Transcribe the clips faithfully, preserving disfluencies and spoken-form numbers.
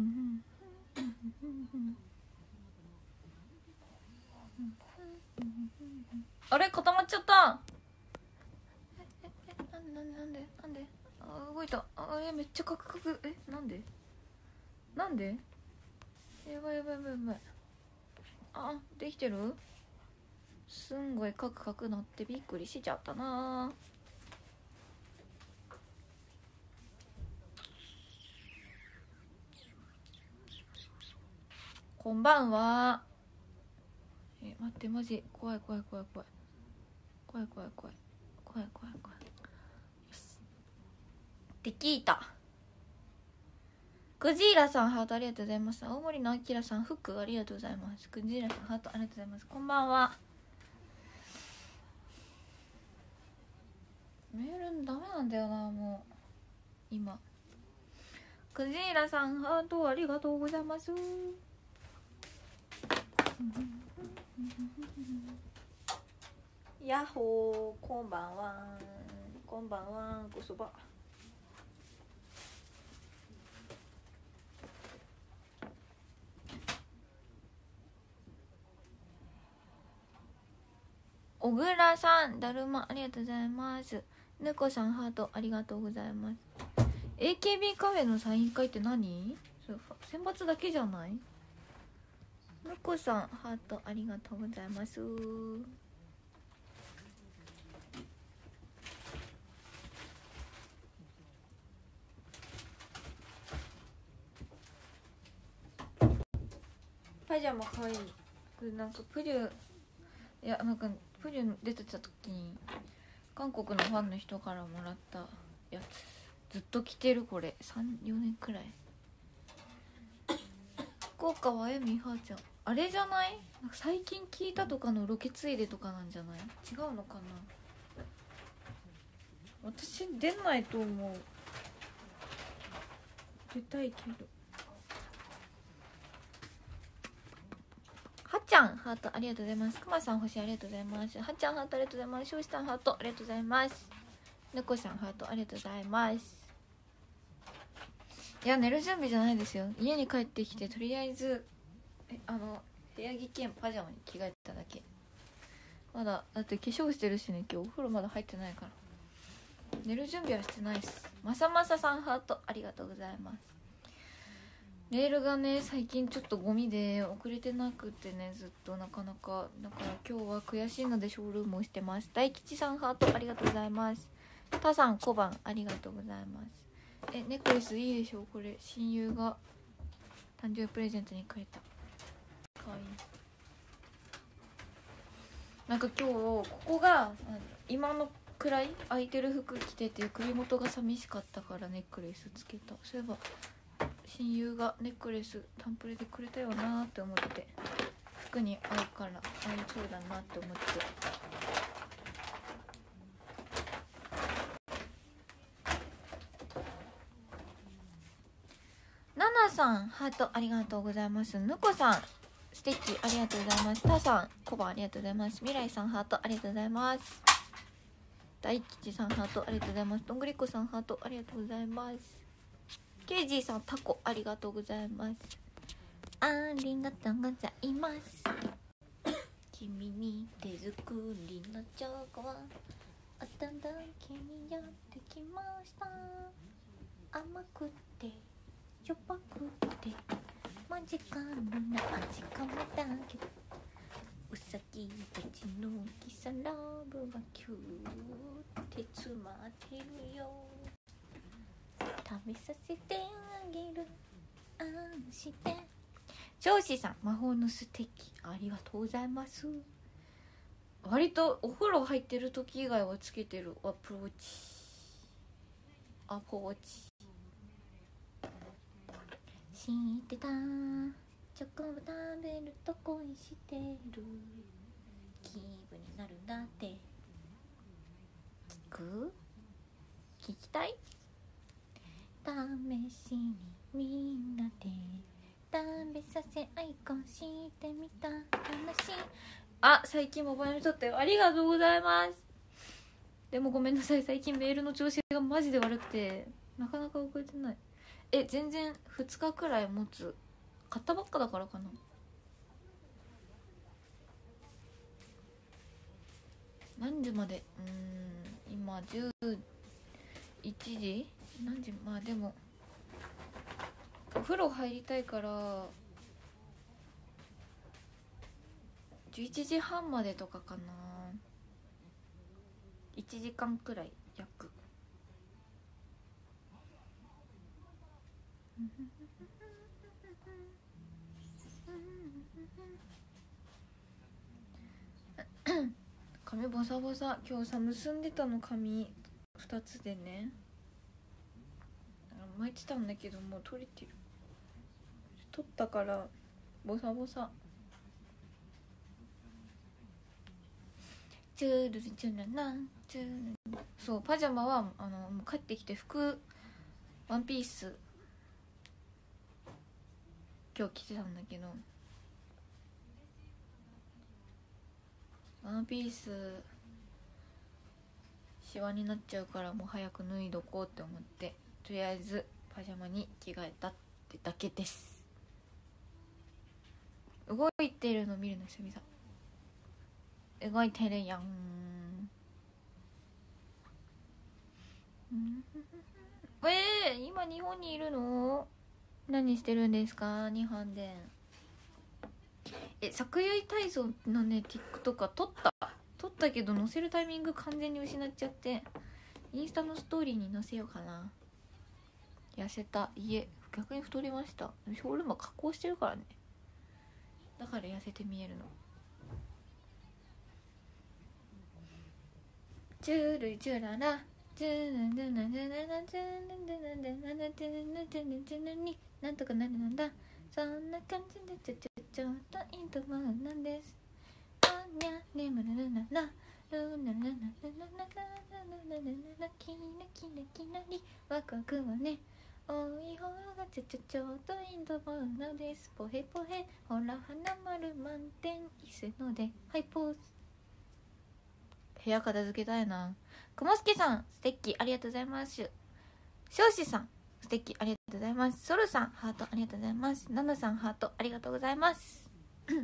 あれ固まっちゃった。えええなんなんなんでなんであ動いた。あえめっちゃカクカク。えなんでなんでやばいやばいやばいやばい。あできてる。すんごいカクカクなってびっくりしちゃったな。こんばんは。え待ってマジ怖い怖い怖い怖い怖い怖い怖い怖い怖い怖い。よしできーた。クジーラさんハートありがとうございます。青森のあきらさんフックありがとうございます。クジーラさんハートありがとうございます。こんばんは。メールダメなんだよなもう今。クジーラさんハートありがとうございます。やっほーこんばんはこんばんはごそば。小倉さんだるまありがとうございます。ぬこさんハートありがとうございます。 エーケービー カフェのサイン会って何？選抜だけじゃない？ぬこさんハートありがとうございます。パジャマかわいい。これなんかプリュいやなんかプリュ出てた時に韓国のファンの人からもらったやつずっと着てる。これさん、よねんくらい。福岡はあやみはーちゃんあれじゃない？なんか最近聞いたとかのロケついでとかなんじゃない？違うのかな。私出ないと思う。出たいけど。はっちゃんハートありがとうございます。くまさん星ありがとうございます。はっちゃんハートありがとうございます。しょうしさんハートありがとうございます。ぬこさんハートありがとうございます。いや寝る準備じゃないですよ。家に帰ってきてとりあえずえあの部屋着兼パジャマに着替えただけ。まだだって化粧してるしね。今日お風呂まだ入ってないから寝る準備はしてないっす。まさまささんハートありがとうございます。メールがね最近ちょっとゴミで遅れてなくてねずっとなかなかだから今日は悔しいのでショールームをしてます。大吉さんハートありがとうございます。タさん小判ありがとうございます。えネックレスいいでしょこれ。親友が誕生日プレゼントにくれた。かわいい。なんか今日ここが今のくらい空いてる服着てて首元が寂しかったからネックレスつけた。そういえば親友がネックレスタンプレでくれたよなって思って服に合うから合いそうだなって思って。ナナさんハートありがとうございます。ぬこさんステッチありがとうございます。タさんコバありがとうございます。未来さんハートありがとうございます。大吉さんハートありがとうございます。どんぐりこさんハートありがとうございます。ケイジーさんタコありがとうございます。ありがとうございます。君に手作りのチョコはお届けにやってきました。甘くてしょっぱくてマジカルな味かもだけどうさぎたちのキサラブはキューって詰まってるよ。食べさせてあげるあんして上司さん魔法のステッキありがとうございます。割とお風呂入ってる時以外はつけてるアプローチアポーチ。知ってたチョコを食べると恋してる気分になるんだって聞く聞きたい。試しにみんなで食べさせアイコンしてみた話。あ最近モバイル撮ったよ。ありがとうございます。でもごめんなさい最近メールの調子がマジで悪くてなかなか送れてない。 え全然ふつかくらい持つ。買ったばっかだからかな。何時まで、うーん今じゅういちじ何時。まあでもお風呂入りたいからじゅういちじはんまでとかかな。いちじかんくらい約。髪ボサボサ。今日さ結んでたの髪ふたつでね巻いてたんだけどもう取れてる。取ったからボサボサ。チュールルチューラナチュールル。そうパジャマはあのもう帰ってきて服ワンピース今日着てたんだけど、ワンピースシワになっちゃうからもう早く脱いどこうって思ってとりあえずパジャマに着替えたってだけです。動いてるの見るの久々。動いてるやん。えー、今日本にいるの？何してるんですか日本で。え作遊体操のね TikTok 撮った撮ったけど載せるタイミング完全に失っちゃってインスタのストーリーに載せようかな。痩せた。いえ逆に太りました。ショールーム加工してるからね。だから痩せて見えるの。チュールチュララチュールルルルルルチュールルルルルチュールになんとかなるのだ。そんな感じでちょちょちょっといいと思うなんです。あにゃねむるるななルナナナナナナナナナキラキラキラリワクワクはね多い方がちょちょちょっといいと思うのです。ポヘポヘほら花丸満点いすのではいポーズ。部屋片付けたいな。くもすけさんステッキありがとうございます。しょうしさんステッキありがとうございます。ソルさんハートありがとうございます。ナナさんハートありがとうございます。シ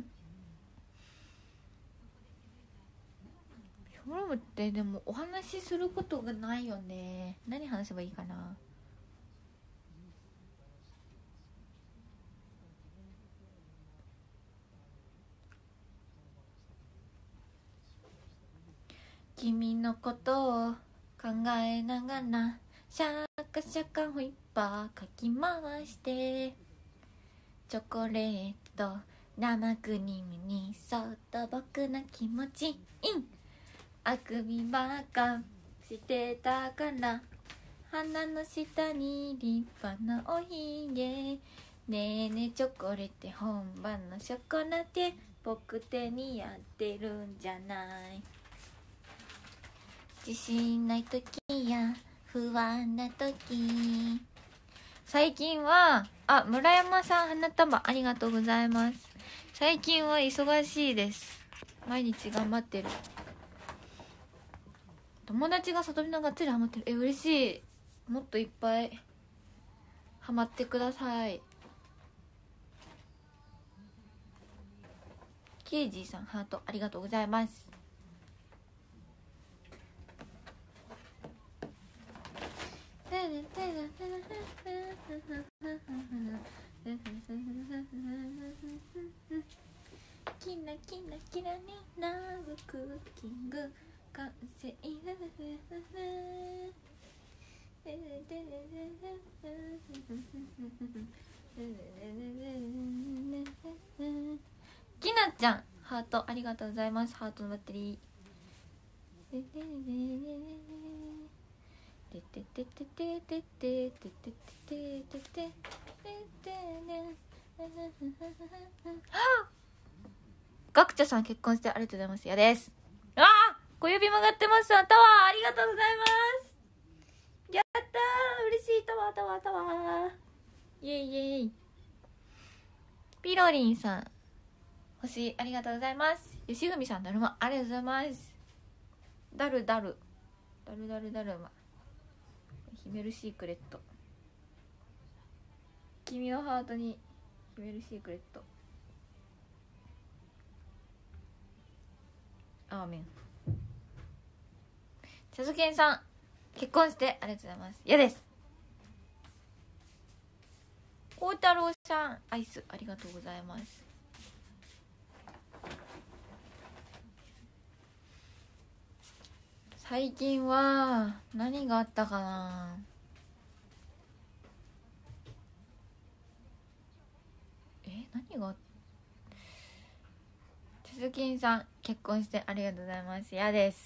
ョールームってでもお話しすることがないよね。何話せばいいかな。君のことを考えながらシャカシャカホイッパーかき回してチョコレート生クリームにそっと僕の気持ちインあくびばっかしてたから鼻の下に立派なおひげねえねえチョコレート本場のショコラティエ僕手にやってるんじゃない。自信ない時や不安な時最近はあ村山さん花束ありがとうございます。最近は忙しいです。毎日頑張ってる。友達が里見のがっつりハマってる。え嬉しい。もっといっぱいハマってください。ケイジーさんハートありがとうございます。キラキラキラにラブクッキング完成きなちゃんハートありがとうございます。ハートのバッテリーてててててててててててててガクチャさん結婚してありがとうございます。やです。ああ小指曲がってます。タワーありがとうございます。やったー嬉しい。タワータワータワーイエイイエイ。ピロリンさん星ありがとうございます。よしふみさんだるまありがとうございます。だるだるだるだるだるまヒメルシークレット君のハートに秘めるシークレット。アーメン。茶漬けんさん結婚してありがとうございます。嫌です。孝太郎さんアイスありがとうございます。最近は何があったかな。え何が茶漬けんさん結婚してありがとうございます。嫌です。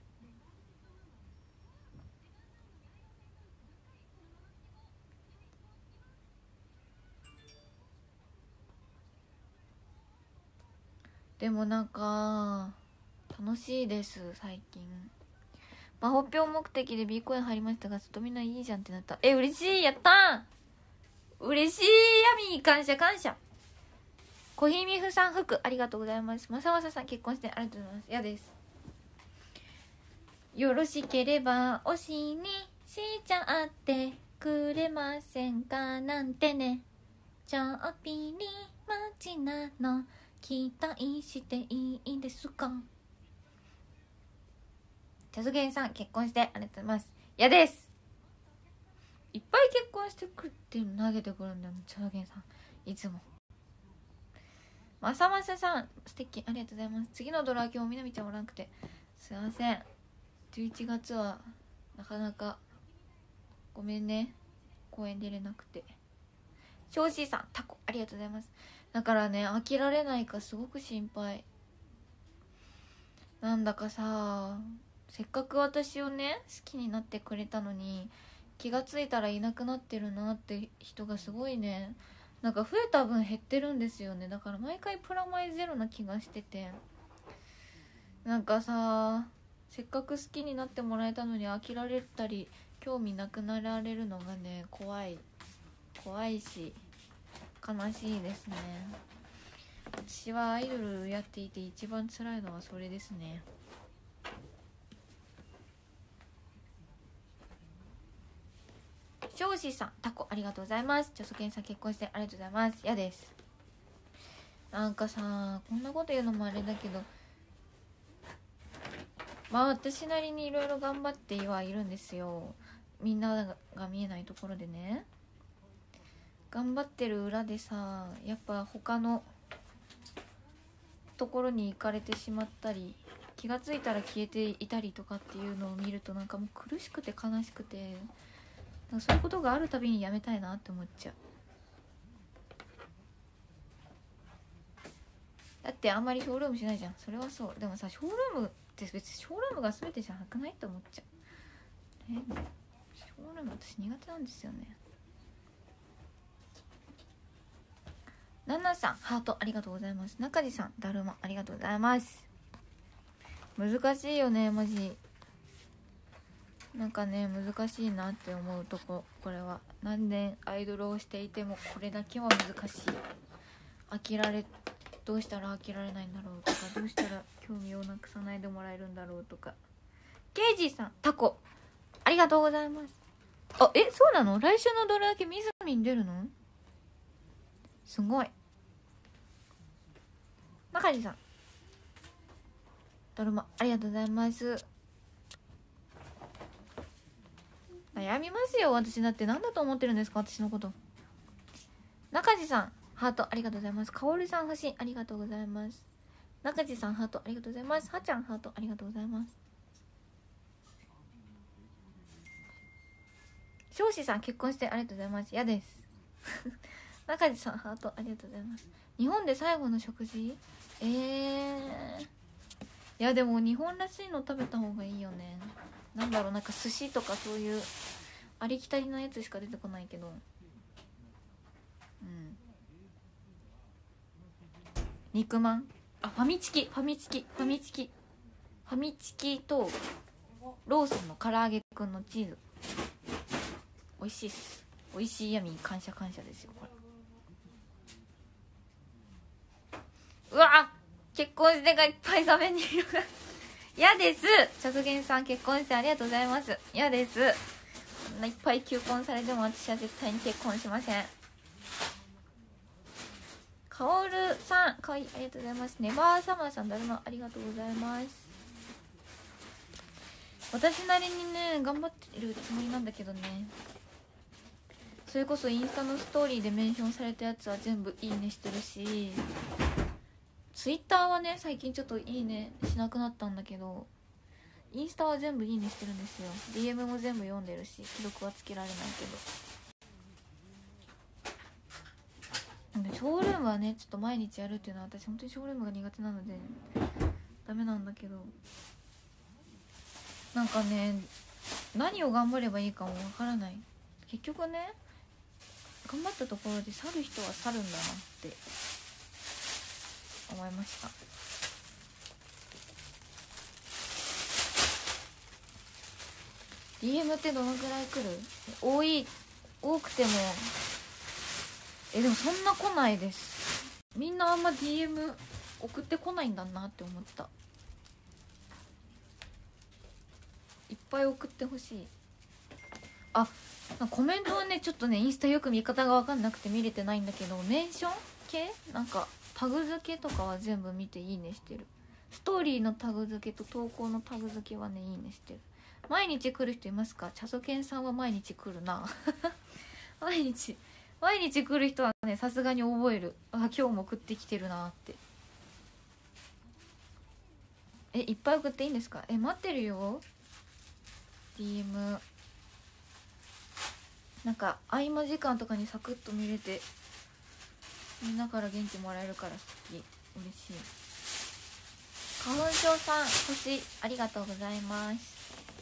でもなんか楽しいです最近。魔法票目的で B コイン入りましたが外見ないいじゃんってなった。え嬉しい。やったー嬉しい。ヤミー感謝感謝。小ひみふさん服ありがとうございます。まさまささん結婚してありがとうございます。嫌です。よろしければ推しにしちゃってくれませんかなんてね。ちょっぴり待ちなの期待していいですか。茶漬けさん結婚してありがとうございます。嫌です。いっぱい結婚してくるっていうの投げてくるんだよ茶漬けさんいつも。まさまささん素敵ありがとうございます。次のドラ今日みなみちゃんおらんくてすいません。じゅういちがつはなかなかごめんね公演出れなくて。庄司さんタコありがとうございます。だからね飽きられないかすごく心配なんだかさ。せっかく私をね好きになってくれたのに気がついたらいなくなってるなって人がすごいね。なんか増えた分減ってるんですよね。だから毎回プラマイゼロな気がしてて、なんかさせっかく好きになってもらえたのに飽きられたり興味なくなられるのがね怖い怖いし悲しいですね。私はアイドルやっていて一番辛いのはそれですね。庄司さんタコありがとうございます。ちょそけんさん結婚してありがとうございます。嫌です。なんかさこんなこと言うのもあれだけど、まあ私なりにいろいろ頑張ってはいるんですよ。みんなが見えないところでね頑張ってる裏でさ、やっぱ他のところに行かれてしまったり気がついたら消えていたりとかっていうのを見るとなんかもう苦しくて悲しくて、そういうことがあるたびにやめたいなって思っちゃう。だってあんまりショールームしないじゃん。それはそう。でもさショールームって別にショールームが全てじゃなくないって思っちゃう。えショールーム私苦手なんですよね。ナナさんハートありがとうございます。中地さんだるまありがとうございます。難しいよねマジ。なんかね難しいなって思うとこ。これは何年アイドルをしていてもこれだけは難しい。飽きられどうしたら飽きられないんだろうとか、どうしたら興味をなくさないでもらえるんだろうとか。ケイジさんタコありがとうございます。あえそうなの。来週のドラ焼きみずみん出るのすごい。中地さんだるまありがとうございます。悩みますよ私だって。何だと思ってるんですか私のこと。中地さんハートありがとうございます。かおりさん星ありがとうございます。中地さんハートありがとうございます。はちゃんハートありがとうございます。庄司さん結婚してありがとうございます。嫌です中地さんハートありがとうございます。日本で最後の食事えーいやでも日本らしいの食べた方がいいよね。なんだろうなんか寿司とかそういうありきたりなやつしか出てこないけど、うん肉まんあファミチキファミチキファミチキファミチキとローソンの唐揚げくんのチーズ美味しいっす。美味しい闇感謝感謝ですよこれ。うわ結婚してがいっぱい画面にいる嫌です。茶漬けさん結婚してありがとうございます。嫌です。こんないっぱい求婚されても私は絶対に結婚しません。 かおるさんかわいい、ありがとうございます。ネバーサマーさんだるまありがとうございます。私なりにね頑張ってるつもりなんだけどね、それこそインスタのストーリーでメンションされたやつは全部いいねしてるし、ツイッターはね最近ちょっといいねしなくなったんだけど、インスタは全部いいねしてるんですよ。 ディーエム も全部読んでるし、既読はつけられないけど。でショールームはねちょっと毎日やるっていうのは、私本当にショールームが苦手なのでダメなんだけど、なんかね何を頑張ればいいかもわからない。結局ね頑張ったところで去る人は去るんだなって思いました。ディーエム ってどのくらい来る？多い多くてもえでもそんな来ないです。みんなあんま ディーエム 送ってこないんだなって思った。いっぱい送ってほしい。あ、コメントはねちょっとねインスタよく見方が分かんなくて見れてないんだけど、メンション系なんかタグ付けとかは全部見ていいねしてる。ストーリーのタグ付けと投稿のタグ付けはねいいねしてる。毎日来る人いますか？チャソケンさんは毎日来るな毎日毎日来る人はねさすがに覚える。あ、今日も送ってきてるなって。え、いっぱい送っていいんですか？え、待ってるよ ディーエム。 なんか合間時間とかにサクッと見れてみんなから元気もらえるから好き、嬉しい。花粉症さん星ありがとうございます。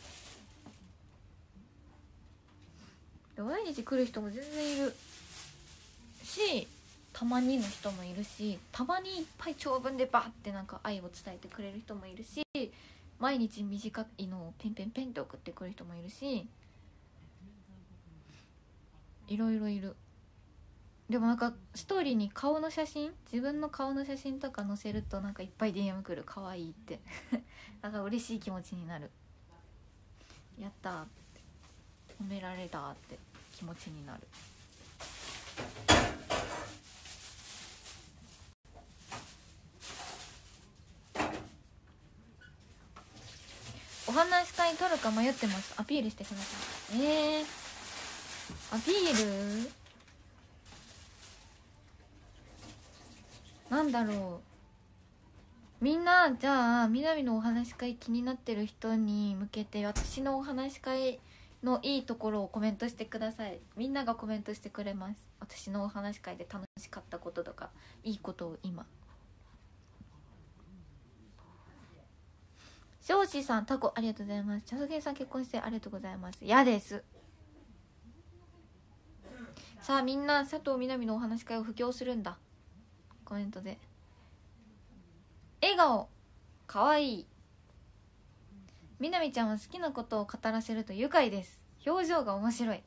毎日来る人も全然いるし、たまにの人もいるし、たまにいっぱい長文でバーってなんか愛を伝えてくれる人もいるし、毎日短いのをペンペンペンって送ってくる人もいるし、いろいろいる。でもなんかストーリーに顔の写真、自分の顔の写真とか載せるとなんかいっぱい ディーエム 来る。可愛いってなんか嬉しい気持ちになる。やったーって褒められたーって気持ちになる。お話し会取るか迷ってます。アピールしてください。えー、アピールなんだろう。みんなじゃあみなみのお話し会気になってる人に向けて私のお話し会のいいところをコメントしてください。みんながコメントしてくれます。私のお話し会で楽しかったこととかいいことを今。庄司さんタコありがとうございます。チャソゲンさん結婚してありがとうございます。嫌です。さあみんな佐藤みなみのお話し会を布教するんだ。コメントで笑顔かわいい。みなみちゃんは好きなことを語らせると愉快です。表情が面白い。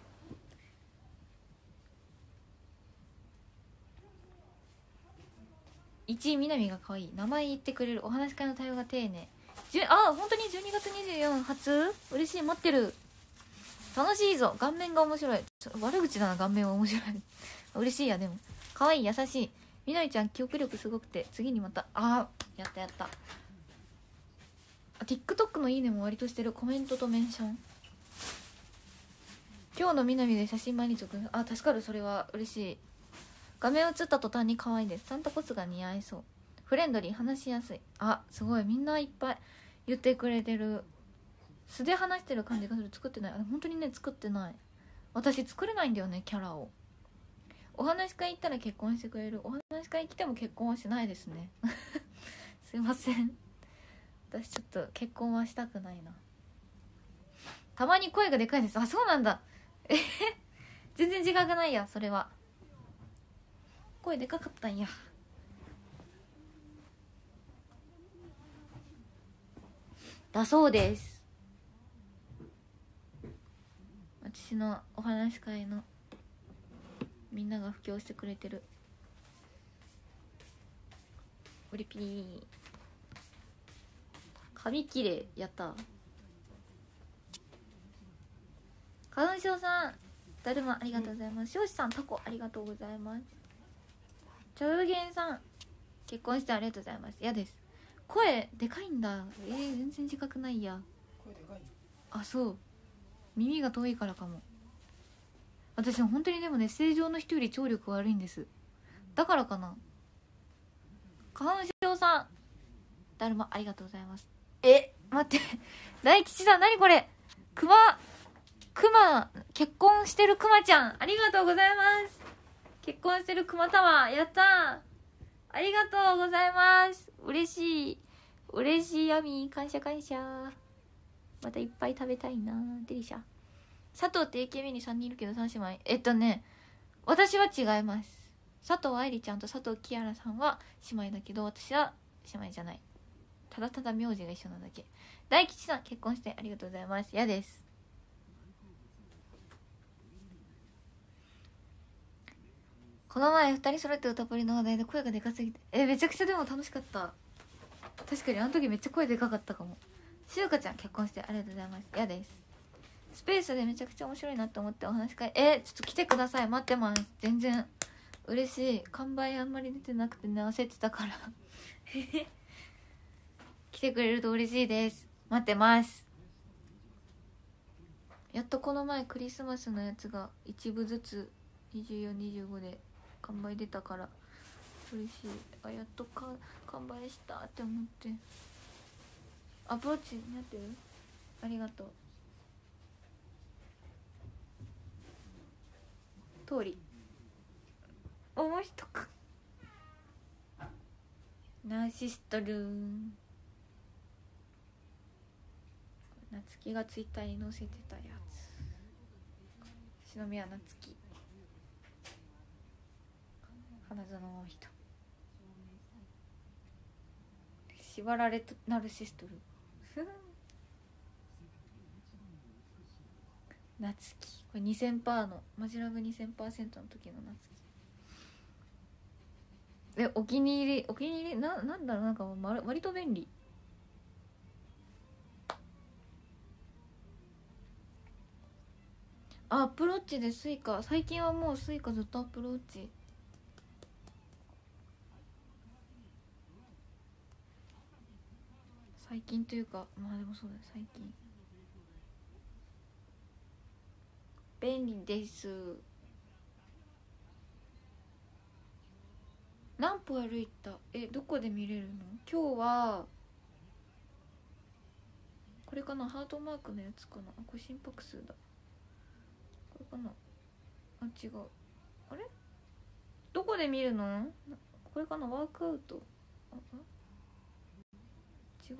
いちいみなみがかわいい。名前言ってくれる。お話し会の対応が丁寧。じゅあ本当にじゅうにがつにじゅうよっか初嬉しい。待ってる。楽しいぞ。顔面が面白い。悪口だな。顔面は面白い嬉しいや。でもかわいい優しい。みなみちゃん記憶力すごくて次にまたあやったやった。TikTok のいいねも割としてる。コメントとメンション。今日のみなみで写真毎日送る。あ助かる。それは嬉しい。画面映った途端に可愛いです。サンタコスが似合いそう。フレンドリー話しやすい。あすごいみんないっぱい言ってくれてる。素で話してる感じがする。作ってない。あ本当にね作ってない。私作れないんだよねキャラを。お話し会行ったら結婚してくれる。お話し会来ても結婚はしないですねすいません。私ちょっと結婚はしたくないな。たまに声がでかいです。あそうなんだえ全然自覚ないや。それは声でかかったんや。だそうです。私のお話し会のみんなが布教してくれてる。うりぴー髪きれい。やった花粉症さんだるまありがとうございます。庄司さんタコありがとうございます。 チャウゲンさん結婚してありがとうございます。嫌です。声でかいんだ。えー、全然自覚ないや。 声でかい。 あ、そう耳が遠いからかも。私本当にでもね正常の人より聴力悪いんです。だからかな。花粉症さんだるまありがとうございます。え待って大吉さん何これ。クマクマ結婚してるクマちゃんありがとうございます。結婚してるクマタワーやったーありがとうございます。嬉しい嬉しい。ヤミ感謝感謝。またいっぱい食べたいな。デリシャ。佐藤って エーケービー にさんにんいるけどさん姉妹。えっとね私は違います。佐藤愛理ちゃんと佐藤キアラさんは姉妹だけど私は姉妹じゃない。ただただ名字が一緒なだけ。大吉さん結婚してありがとうございます。嫌です。この前ふたり揃って歌プリの話題で声がでかすぎてえめちゃくちゃでも楽しかった。確かにあの時めっちゃ声でかかったかも。しゅうかちゃん結婚してありがとうございます。嫌です。スペースでめちゃくちゃ面白いなって思ってお話し会えちょっと来てください。待ってます。全然嬉しい。完売あんまり出てなくてね焦ってたから来てくれると嬉しいです。待ってます。やっとこの前クリスマスのやつが一部ずつにじゅうよん、にじゅうごで完売出たから嬉しい。あやっとか完売したって思って。アプローチになってる。ありがとう。通りもう一くナーシストルーン夏希がツイッターに載せてたやつ。篠宮夏希花園の人縛られとナルシストル夏希これ にせんパーセント のマジラブ にせんパーセント の時の夏希。えお気に入りお気に入りな、なんだろうなんか割と便利。あアプローチでスイカ最近はもうスイカずっとアプローチ。最近というかまあでもそうだよ最近便利です。何歩歩いた。えどこで見れるの。今日はこれかな。ハートマークのやつかな。あこれ心拍数だ。これかな。あ違う。あれどこで見るの。これかな。ワークアウト。ああ違う。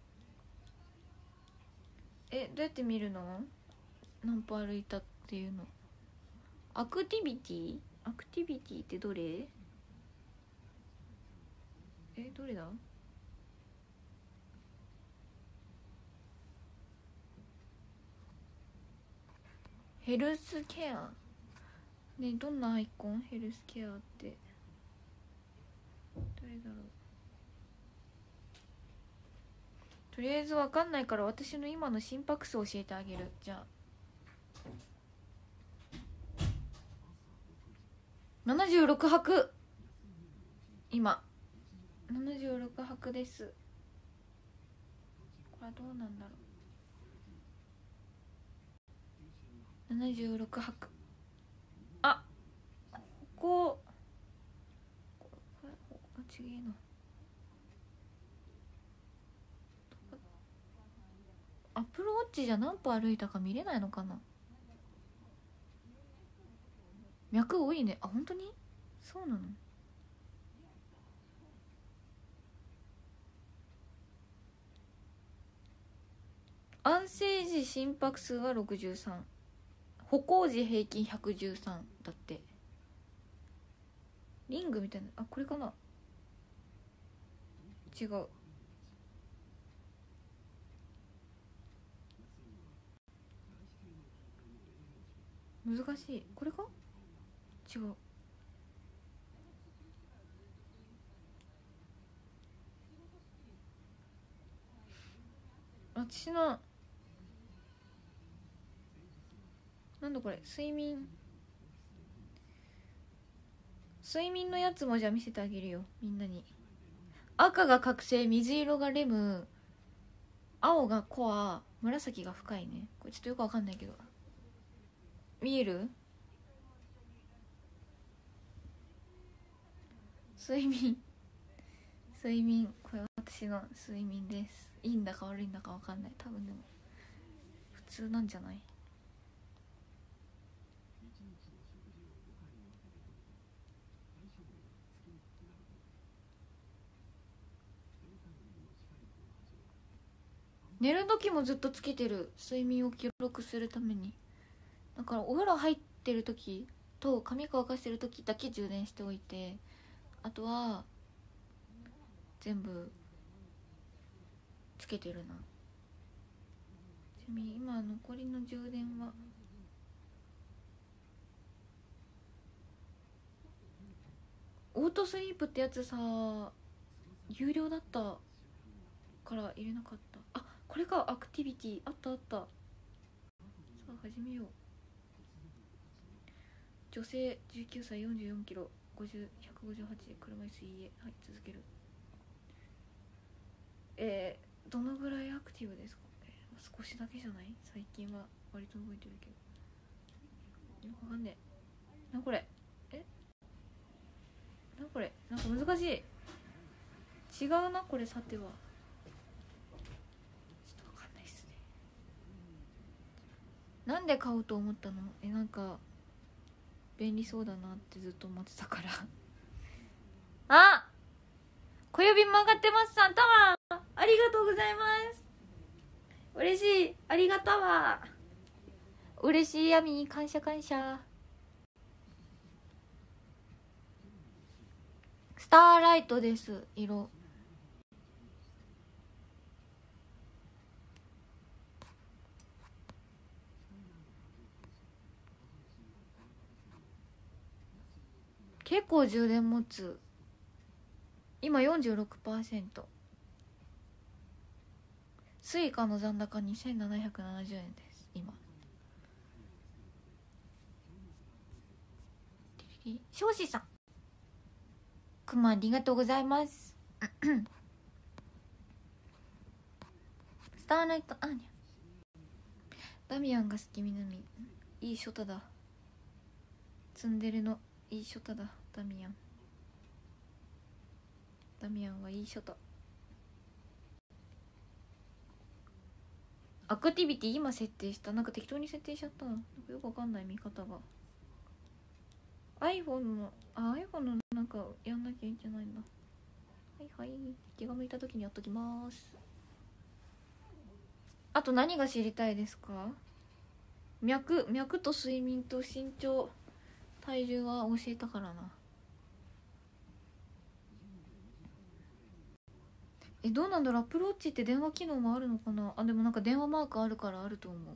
えどうやって見るの。何歩歩いたっていうの。アクティビティアクティビティってどれ。えどれだ。ヘルスケアね。どんなアイコン。ヘルスケアって誰だろう。とりあえず分かんないから私の今の心拍数教えてあげる。じゃあななじゅうろく拍。今ななじゅうろく拍です。これはどうなんだろう。ななじゅうろく拍。あこここれあちげえな。アップルウォッチじゃ何歩歩いたか見れないのかな。脈多いね。あ本当にそうなの。安静時心拍数はろくじゅうさん、歩行時平均ひゃくじゅうさんだって。リングみたいな。あこれかな。違う。難しい。これか。違う。私のなんだこれ睡眠睡眠のやつもじゃあ見せてあげるよ、みんなに。赤が覚醒、水色がレム、青がコア、紫が深いね。これちょっとよくわかんないけど、見える？睡眠睡眠、これ私の睡眠です。いいんだか悪いんだかわかんない。多分でも普通なんじゃない？寝る時もずっとつけてる、睡眠を記録するために。だからお風呂入ってる時と髪乾かしてる時だけ充電しておいて、あとは全部つけてるな。ちなみに今残りの充電はオートスリープってやつさ、有料だったから入れなかった。あ、これか、アクティビティあったあった。さあ始めよう。女性じゅうきゅうさいよんじゅうよんキロごじゅう、ひゃくごじゅうはちで車椅子家。はい、続ける。えー、どのぐらいアクティブですか？えー、少しだけじゃない？最近は割と動いてるけど。よくわかんねえなこれ。えなこれ、なんか難しい。違うなこれ、さてはちょっとわかんないっすね。なんで買おうと思ったの？え、なんか便利そうだなってずっと思ってたからあ、小指曲がってますさん、タワーありがとうございます。嬉しい、ありがたわ。嬉しい、ヤミ感謝感謝。スターライトです、色。結構充電持つ。今 よんじゅうろくパーセント。 スイカの残高にせんななひゃくななじゅうえんです今。庄司さん、くまありがとうございますスターライト、あにゃダミアンが好き。みなみ、いいショタだ。ツンデレのいいショタだ。ダミアンダミアンはいいショタ。アクティビティ今設定した。なんか適当に設定しちゃった。なんかよくわかんない見方が。 iPhone のあ iPhone のなんかやんなきゃいけないんだ。はいはい、気が向いた時にやっときます。あと何が知りたいですか？脈脈と睡眠と身長体重は教えたからな。え、どうなんだろう。アプローチって電話機能もあるのかな。あ、でもなんか電話マークあるからあると思う。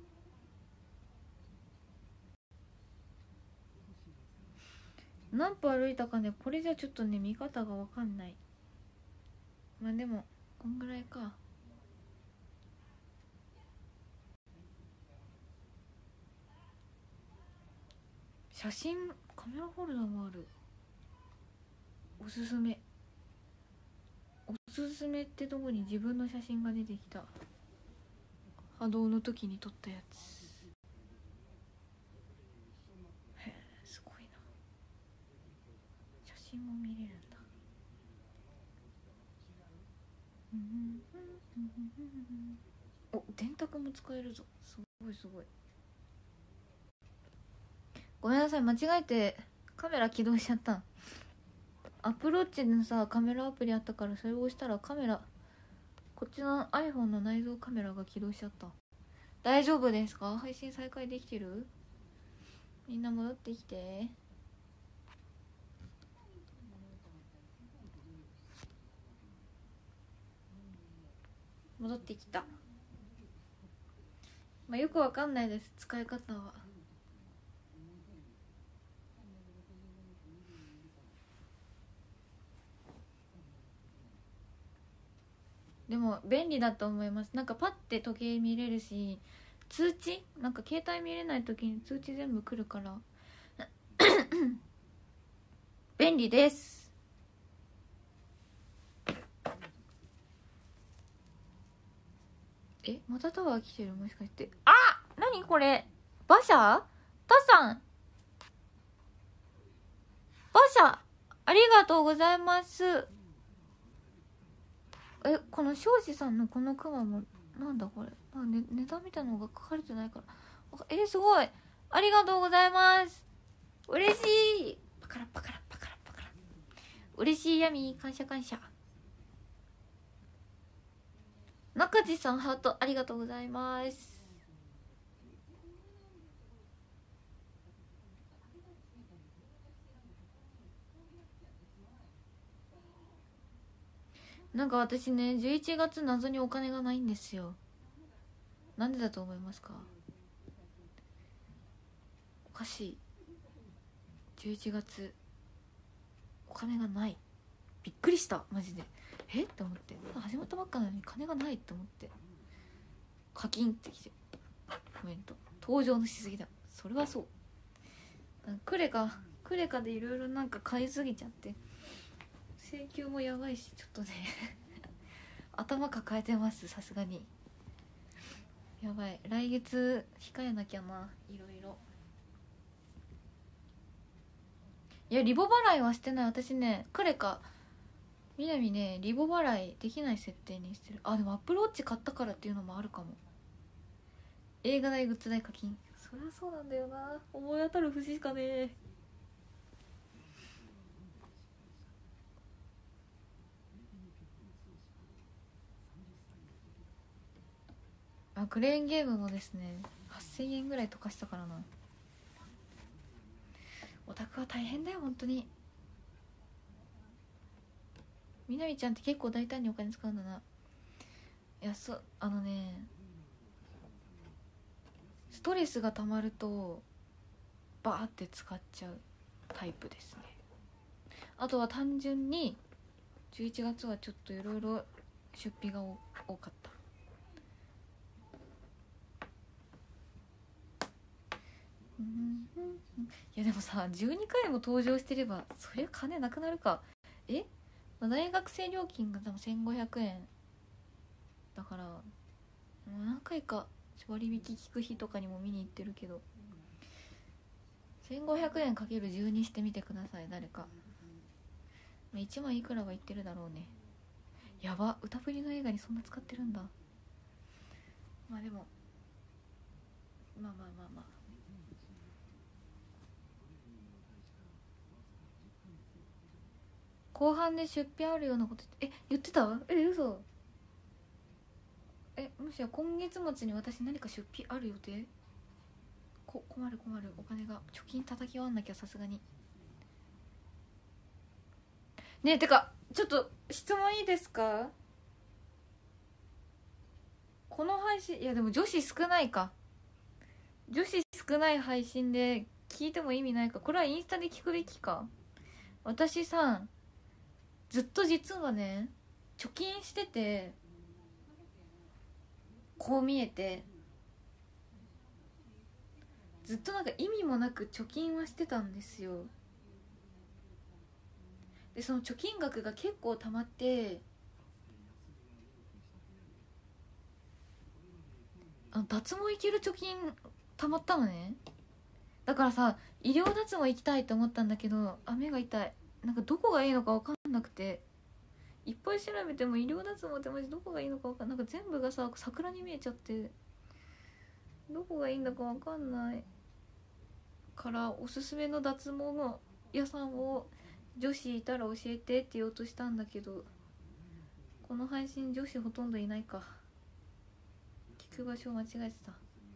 何歩歩いたかね、これじゃちょっとね見方が分かんない。まあでもこんぐらいか。写真カメラホルダーもある。おすすめおすすめってとこに自分の写真が出てきた。波動の時に撮ったやつ。へえ、すごいな。写真も見れるんだ。お、電卓も使えるぞ。すごいすごい。ごめんなさい、間違えてカメラ起動しちゃった。アプローチのさカメラアプリあったから、それを押したらカメラ、こっちの iPhone の内蔵カメラが起動しちゃった。大丈夫ですか？配信再開できてる？みんな戻ってきて。戻ってきた。まあよくわかんないです、使い方は。でも便利だと思います。なんかパッて時計見れるし、通知なんか携帯見れない時に通知全部来るから便利です。え、またタワー来てる、もしかして。あ、何これ、馬車タさん、馬車ありがとうございます。え、この庄司さんのこのクマもなんだこれ、なんか、ね、値段みたいなのが書かれてないから、え、すごい、ありがとうございます。嬉しい。パカラパカラパカラパカラ、嬉しい。ヤミー感謝感謝。中地さんハートありがとうございます。なんか私ね、じゅういちがつ謎にお金がないんですよ。なんでだと思いますか？おかしい。じゅういちがつお金がない。びっくりしたマジで。えって思って、始まったばっかなのに金がないって思って、課金ってきてコメント、登場のしすぎだ。それはそう。クレカクレカでいろいろなんか買いすぎちゃって請求もやばいし、ちょっとね頭抱えてます。さすがにやばい。来月控えなきゃな、いろいろ。いやリボ払いはしてない。私ね、クレカみなみね、リボ払いできない設定にしてる。あ、でもアップルウォッチ買ったからっていうのもあるかも。映画代、グッズ代、課金。そりゃそうなんだよな、思い当たる節しかねえ。あ、クレーンゲームもですね、はっせんえんぐらい溶かしたからな。オタクは大変だよ本当に。みなみちゃんって結構大胆にお金使うんだな。いや、そあのね、ストレスがたまるとバーって使っちゃうタイプですね。あとは単純にじゅういちがつはちょっといろいろ出費が多かった。いやでもさ、じゅうにかいも登場してればそりゃ金なくなるか。え、まあ、大学生料金が多分せんごひゃくえんだから、何回か割引聞く日とかにも見に行ってるけど、せんごひゃくえんかけるじゅうにしてみてください誰か。いちまんいくらは言ってるだろうね。やば、歌振りの映画にそんな使ってるんだ。まあでもまあまあまあまあ、後半で出費あるようなことえ言ってた？え、嘘。え、もしや今月末に私何か出費ある予定？こ困る困る、お金が貯金叩き終わんなきゃさすがに。ねえ、てかちょっと質問いいですか？この配信、いやでも女子少ないか、女子少ない配信で聞いても意味ないか。これはインスタで聞くべきか。私さ、ずっと実はね貯金してて、こう見えてずっとなんか意味もなく貯金はしてたんですよ。でその貯金額が結構たまって、あの脱毛行ける貯金たまったのね。だからさ、医療脱毛行きたいと思ったんだけど、あ、目が痛い。なんかどこがいいのか分かんなくて、いっぱい調べても医療脱毛ってマジどこがいいのか分かんない。なんか全部がさ桜に見えちゃって、どこがいいんだか分かんないから、おすすめの脱毛の屋さんを女子いたら教えてって言おうとしたんだけど、この配信女子ほとんどいないか。聞く場所間違えてた。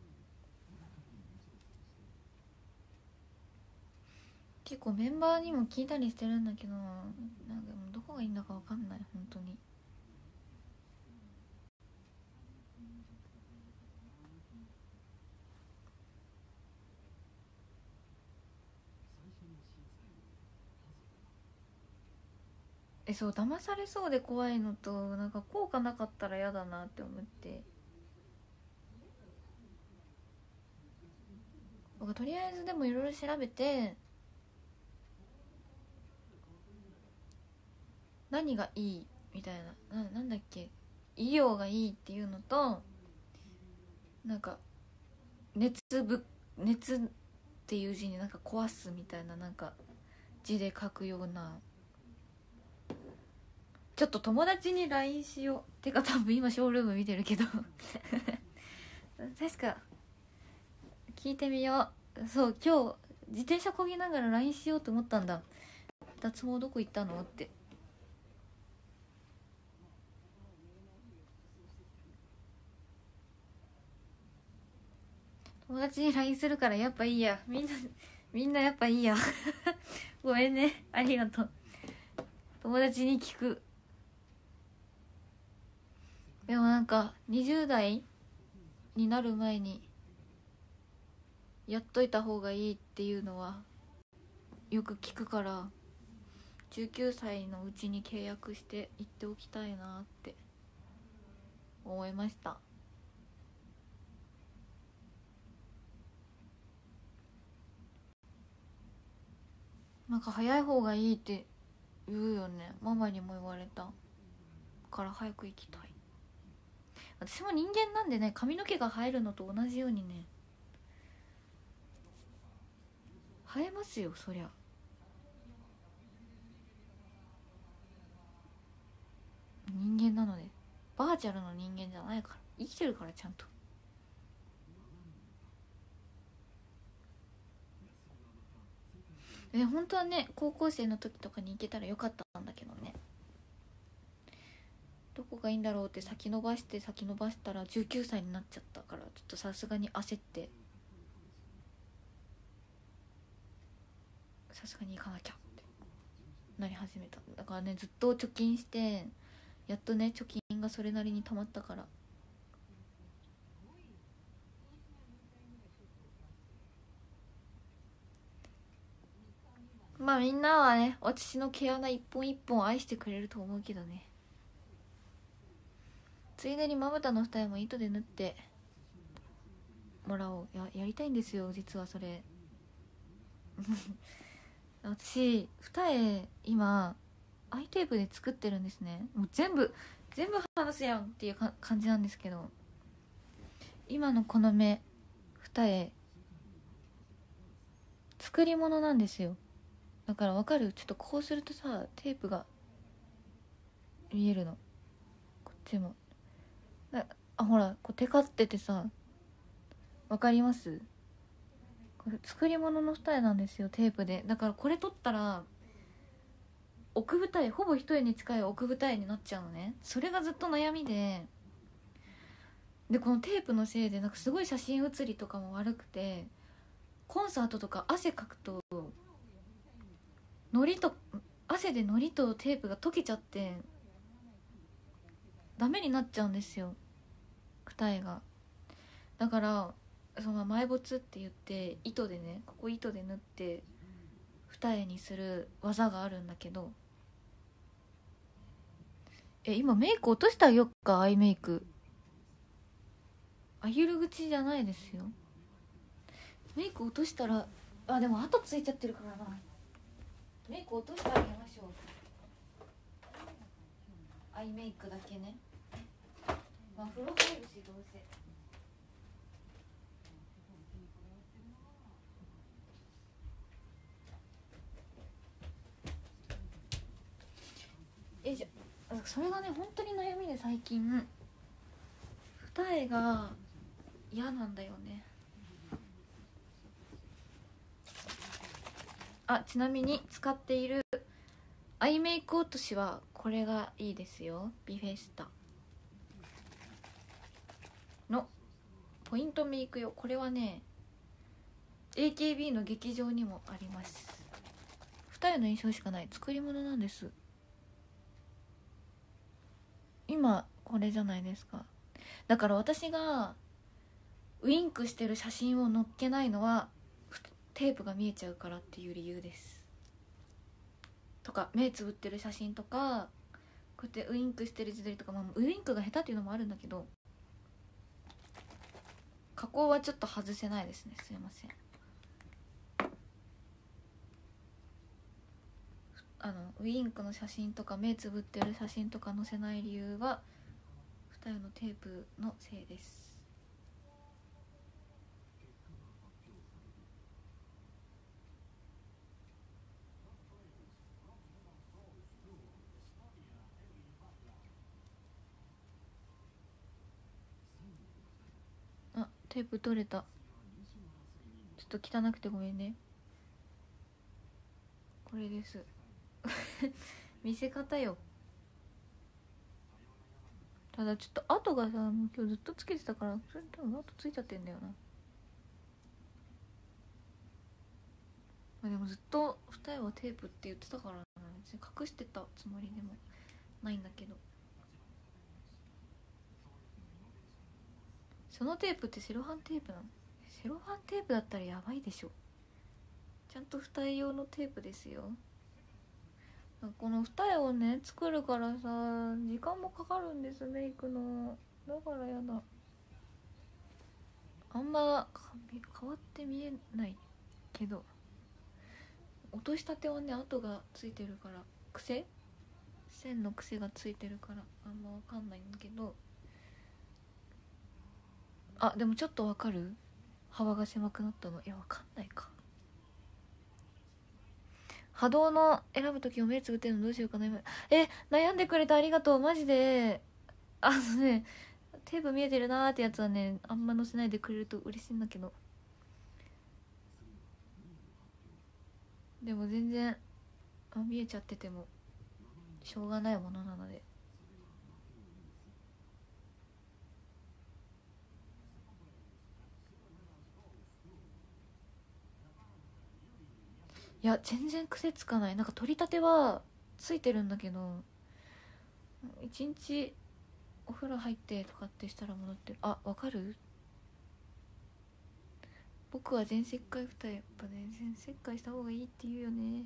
結構メンバーにも聞いたりしてるんだけど、なんかもうどこがいいんだか分かんない本当に。え、そう、騙されそうで怖いのと、なんか効果なかったら嫌だなって思って、僕とりあえずでもいろいろ調べて、 何がいいみたいな、 な, なんだっけ医療がいいっていうのと、なんか熱ぶ熱っていう字になんか壊すみたいな、なんか字で書くような。ちょっと友達に ライン しよう。てか多分今ショールーム見てるけど確か聞いてみよう。そう今日自転車こぎながら ライン しようと思ったんだ。脱毛どこ行ったのって。友達に ライン するからやっぱいいや。みんなみんなやっぱいいやごめんね、ありがとう。友達に聞く。でもなんかにじゅう代になる前にやっといた方がいいっていうのはよく聞くから、じゅうきゅうさいのうちに契約して行っておきたいなって思いました。なんか早い方がいいって言うよね。ママにも言われたから早く行きたい。私も人間なんでね、髪の毛が生えるのと同じようにね、生えますよそりゃ。人間なので、バーチャルの人間じゃないから、生きてるからちゃんと。え本当はね、高校生の時とかに行けたらよかったんだけどね。どこがいいんだろうって先延ばして先延ばしたらじゅうきゅうさいになっちゃったから、ちょっとさすがに焦ってさすがに行かなきゃってなり始めた。だからねずっと貯金してやっとね貯金がそれなりに貯まったから。まあみんなはね私の毛穴一本一本愛してくれると思うけどね。ついでにまぶたの二重も糸で縫ってもらおう。ややりたいんですよ実はそれ私二重今アイテープで作ってるんですね。もう全部全部話すやんっていうか感じなんですけど、今のこの目二重作り物なんですよ。だからわかる？ちょっとこうするとさテープが見えるの。こっちもなあ、ほらこうテカっててさ、わかります？これ作り物の二重なんですよテープで。だからこれ取ったら奥二重、ほぼ一重に近い奥二重になっちゃうのね。それがずっと悩みで、でこのテープのせいでなんかすごい写真写りとかも悪くて、コンサートとか汗かくとのりと汗でのりとテープが溶けちゃってダメになっちゃうんですよ二重が。だからその埋没って言って糸でね、ここ糸で縫って二重にする技があるんだけど、え今メイク落としたよっか。アイメイクアヒル口じゃないですよ。メイク落としたら、あでも跡ついちゃってるからな。メイク落としてあげましょう。アイメイクだけね。まあ風呂入るしどうせ。えじゃそれがね本当に悩みで、最近二重が嫌なんだよね。あちなみに使っているアイメイク落としはこれがいいですよ。ビフェスタのポイントメイク用。これはね エーケービー の劇場にもあります。二重の印象しかない作り物なんです。今これじゃないですか。だから私がウインクしてる写真を載っけないのはテープが見えちゃうからっていう理由です。とか目つぶってる写真とかこうやってウインクしてる自撮りとか、まあ、ウインクが下手っていうのもあるんだけど、加工はちょっと外せないですね。すいません。 あのウインクの写真とか目つぶってる写真とか載せない理由は二重のテープのせいです。あ、テープ取れた。ちょっと汚くてごめんね。これです見せ方よ。ただちょっと跡がさ、もう今日ずっとつけてたから、それ多分跡ついちゃってんだよな。まあ、でもずっと二重はテープって言ってたからな。別に隠してたつもりでもないんだけど。そのテープってセロハンテープなの？セロハンテープだったらやばいでしょ。ちゃんと二重用のテープですよ。この二重をね作るからさ、時間もかかるんです、メイクの。だからやだ。あんま変わって見えないけど、落としたてはね跡がついてるから、癖線の癖がついてるからあんま分かんないんだけど。あ、でもちょっと分かる？幅が狭くなったの。いや分かんないか。波動の選ぶときを目つぶってるのどうしようかな。え、悩んでくれてありがとう。マジであのね、テープ見えてるなーってやつはね、あんま載せないでくれると嬉しいんだけど。でも全然あ見えちゃっててもしょうがないものなので。いや全然癖つかない。なんか取り立てはついてるんだけど、一日お風呂入ってとかってしたら戻ってる。あ、わかる？僕は全石灰二重、やっぱね全石灰した方がいいって言うよね。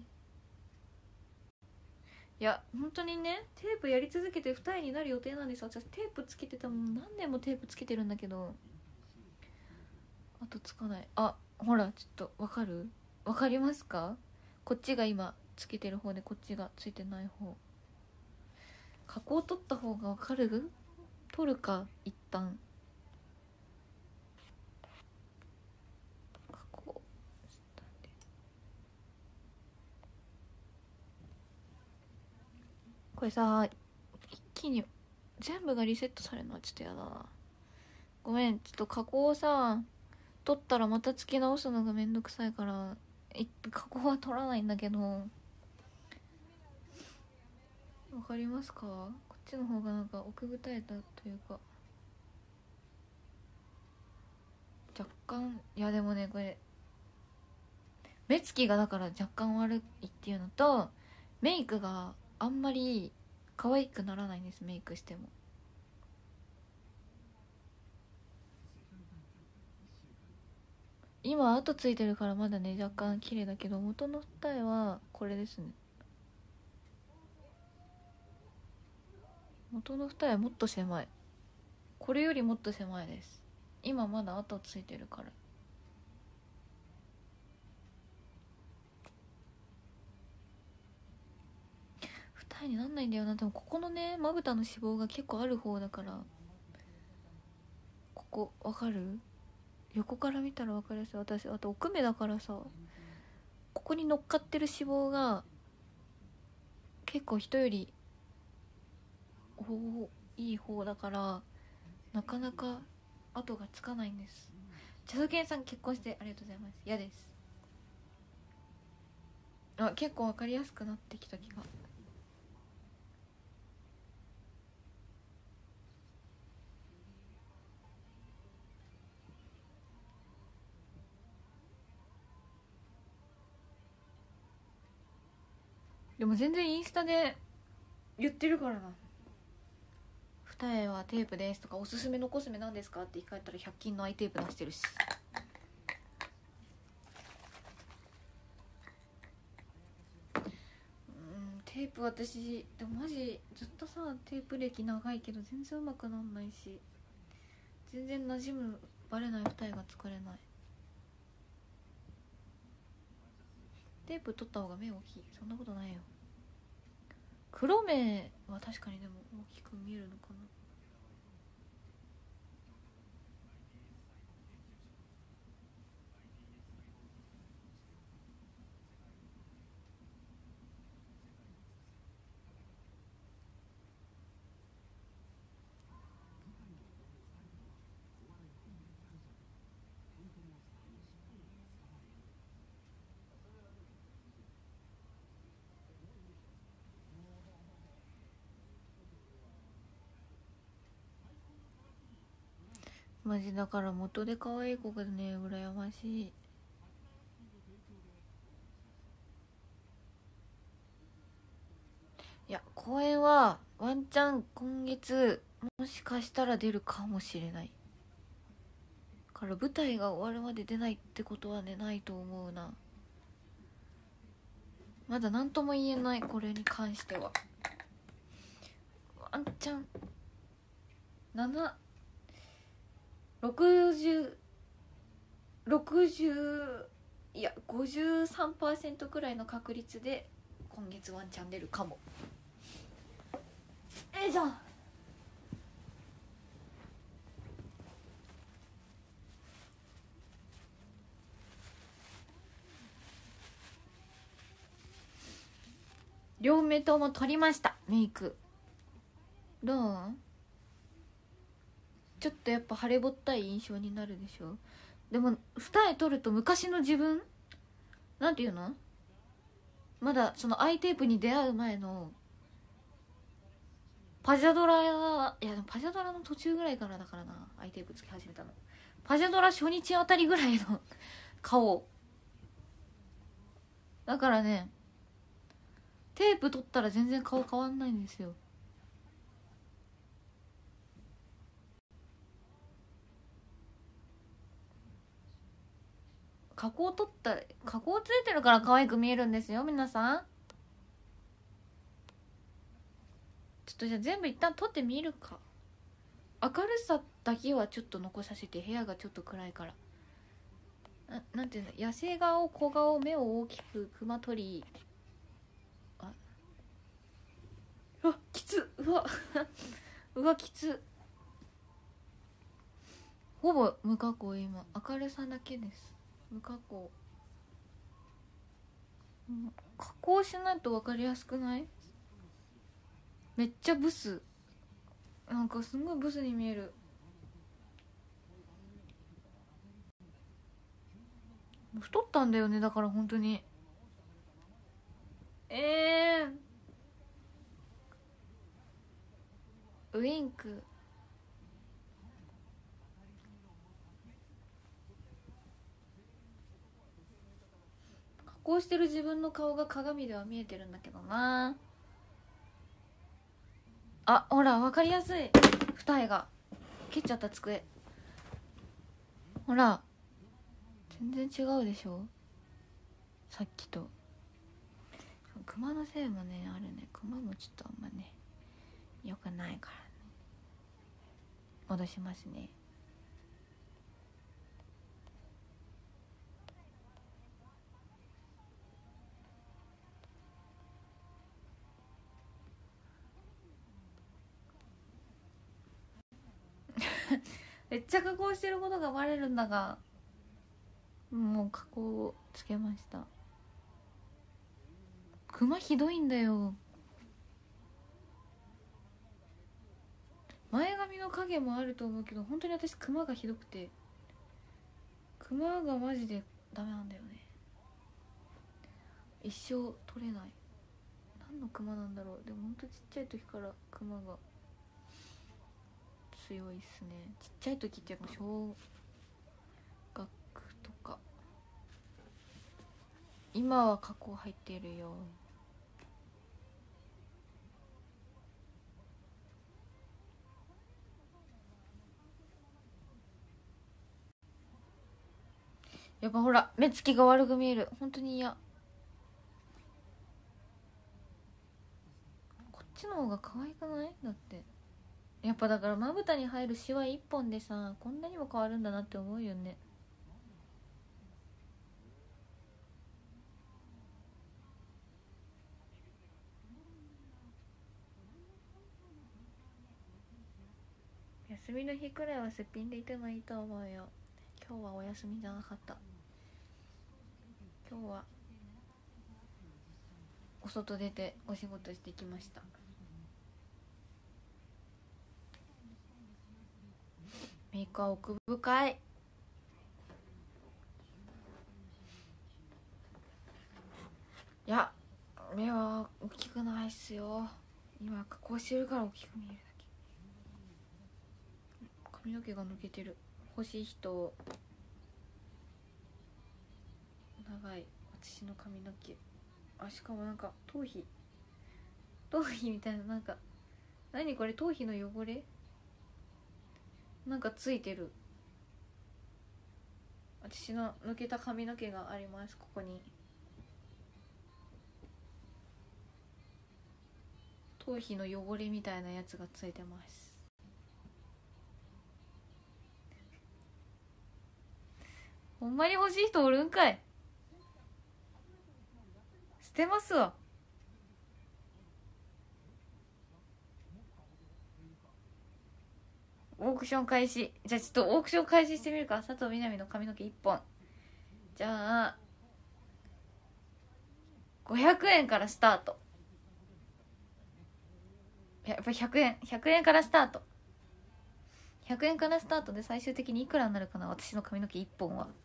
いや本当にね、テープやり続けて二重になる予定なんです。私テープつけてたもん、何年もテープつけてるんだけど、あとつかない。あ、ほらちょっとわかる？わかりますか？こっちが今つけてる方で、こっちがついてない方。加工取った方がわかる？取るか一旦。加工これさ、一気に全部がリセットされるのはちょっとやだな。ごめん、ちょっと加工をさ取ったらまた付け直すのがめんどくさいから、加工は取らないんだけど。わかりますか？こっちの方がなんか奥二重だというか、若干。いやでもねこれ目つきがだから若干悪いっていうのと、メイクがあんまり可愛くならないんです。メイクしても。今跡ついてるからまだね若干綺麗だけど、元の二重はこれですね。元の二重はもっと狭い。これよりもっと狭いです。今まだ跡ついてるから。二重になんないんだよな。でもここのねまぶたの脂肪が結構ある方だから。ここわかる？横から見たらわかりやすい。私あと奥目だからさ、ここに乗っかってる脂肪が結構人よりいい方だから、なかなか跡がつかないんです。茶道健さん結婚してありがとうございます。嫌です。あ、結構わかりやすくなってきた気が。でも全然インスタで言ってるからな。二重はテープですとか、おすすめのコスメなんですかって聞かれたらひゃく均のアイテープ出してるし。テープ私でもマジずっとさテープ歴長いけど全然うまくなんないし、全然馴染むバレない二重が作れない。テープ取った方が目大きい？そんなことないよ。 黒目は確かにでも大きく見えるのかな。マジだから元で可愛い子がね羨ましい。いや公演はワンチャン今月もしかしたら出るかもしれない。から舞台が終わるまで出ないってことはねないと思うな。まだ何とも言えないこれに関しては。ワンチャンななろくじゅうろくじゅういや ごじゅうさんパーセント くらいの確率で今月ワンチャン出るかも。えいじゃん両目とも取りました。メイクどう？ちょっとやっぱ腫れぼったい印象になるでしょ。でも二重取ると昔の自分なんていうの、まだそのアイテープに出会う前のパジャドラや、いやでもパジャドラの途中ぐらいからだからな、アイテープつけ始めたの。パジャドラ初日あたりぐらいの顔だからね、テープ取ったら全然顔変わんないんですよ。加工取った加工ついてるから可愛く見えるんですよ皆さん。ちょっとじゃあ全部一旦取ってみるか。明るさだけはちょっと残させて、部屋がちょっと暗いから。な, なんていうの、野生顔小顔目を大きく熊取り、ああきつうわうわきつ、ほぼ無加工。今明るさだけです、無加工。加工しないと分かりやすくない？めっちゃブス、なんかすごいブスに見える。太ったんだよねだから本当に。えー、ウインク加工してる自分の顔が鏡では見えてるんだけどな。あ、ほら分かりやすい、二重が切っちゃった机。ほら全然違うでしょさっきと。クマのせいもねあるね。クマもちょっとあんまね良くないからね。戻しますね。めっちゃ加工してることがバレるんだが、もう加工をつけました。クマひどいんだよ。前髪の影もあると思うけど本当に私クマがひどくて、クマがマジでダメなんだよね。一生取れない。何のクマなんだろう。でもほんとちっちゃい時からクマが強いっすね。ちっちゃい時っていうか小学とか。今は加工入ってるよ。やっぱほら目つきが悪く見える。本当に嫌。こっちの方が可愛くない？だってやっぱだからまぶたに入るシワ一本でさこんなにも変わるんだなって思うよね。 休みの日くらいはすっぴんでいてもいいと思うよ。今日はお休みじゃなかった。今日はお外出てお仕事してきました。メイクは奥深い。いや、目は大きくないっすよ。今加工してるから大きく見えるだけ。髪の毛が抜けてる。欲しい人。長い私の髪の毛。あ、しかもなんか頭皮頭皮みたいな、なんか何これ、頭皮の汚れなんかついてる。私の抜けた髪の毛があります。ここに頭皮の汚れみたいなやつがついてます。ほんまに欲しい人おるんかい。捨てますわ。オークション開始。じゃあちょっとオークション開始してみるか。佐藤みなみの髪の毛いっぽん。じゃあごひゃくえんからスタート。やっぱりひゃくえんひゃくえんからスタート。ひゃくえんからスタートで最終的にいくらになるかな、私の髪の毛いっぽんは。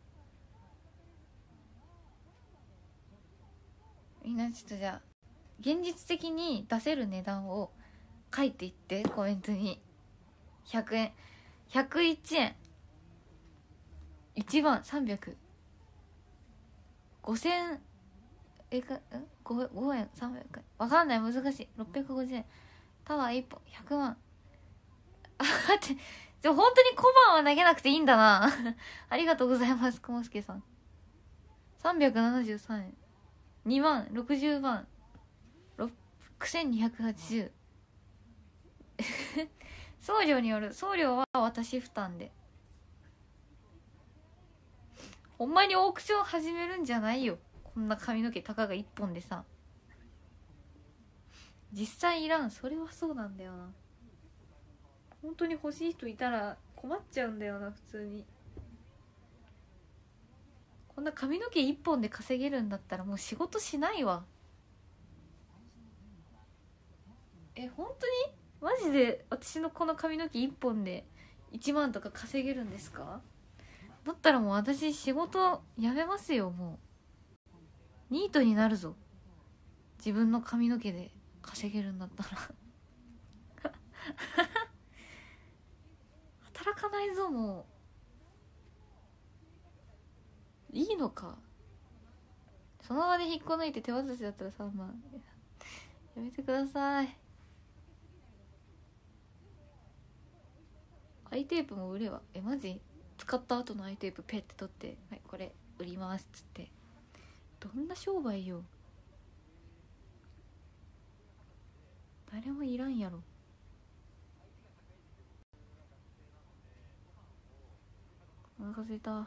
みんなちょっとじゃあ現実的に出せる値段を書いていって、コメントに。ひゃくえん、ひゃくいちえん、いちまんさんびゃく、ごせんえか、ん 5, 5円さんびゃくえん、わかんない、難しい。ろっぴゃくごじゅうえん、タワーいっぽんひゃくまん。あってじゃあ本当に小判は投げなくていいんだなありがとうございます、こもすけさん。さんびゃくななじゅうさんえん、にまん、ろくじゅうまん、ろくせんにひゃくはちじゅう送料による。送料は私負担で。ほんまにオークション始めるんじゃないよ、こんな髪の毛たかがいっぽんでさ。実際いらん。それはそうなんだよな。本当に欲しい人いたら困っちゃうんだよな、普通に。こんな髪の毛いっぽんで稼げるんだったらもう仕事しないわ。え、本当にマジで私のこの髪の毛いっぽんでいちまんとか稼げるんですか？だったらもう私仕事辞めますよ。もうニートになるぞ、自分の髪の毛で稼げるんだったら働かないぞ、もういいのか。その場で引っこ抜いて手渡しだったらさんまんやめてください。アイテープも売れば。え、マジ使った後のアイテープペッて取って、はい、これ売りますっつって。どんな商売よ。誰もいらんやろ。お腹すいた。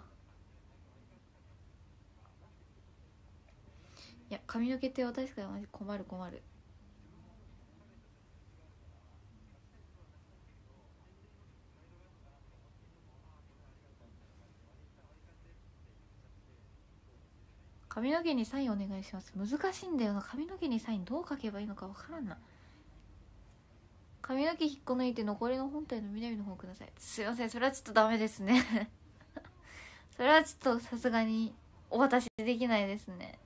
いや、髪の毛って私からマジ困る困る。髪の毛にサインお願いします。難しいんだよな、髪の毛にサインどう書けばいいのかわからんな。髪の毛引っこ抜いて残りの本体の南の方ください。すいません、それはちょっとダメですねそれはちょっとさすがにお渡しできないですね。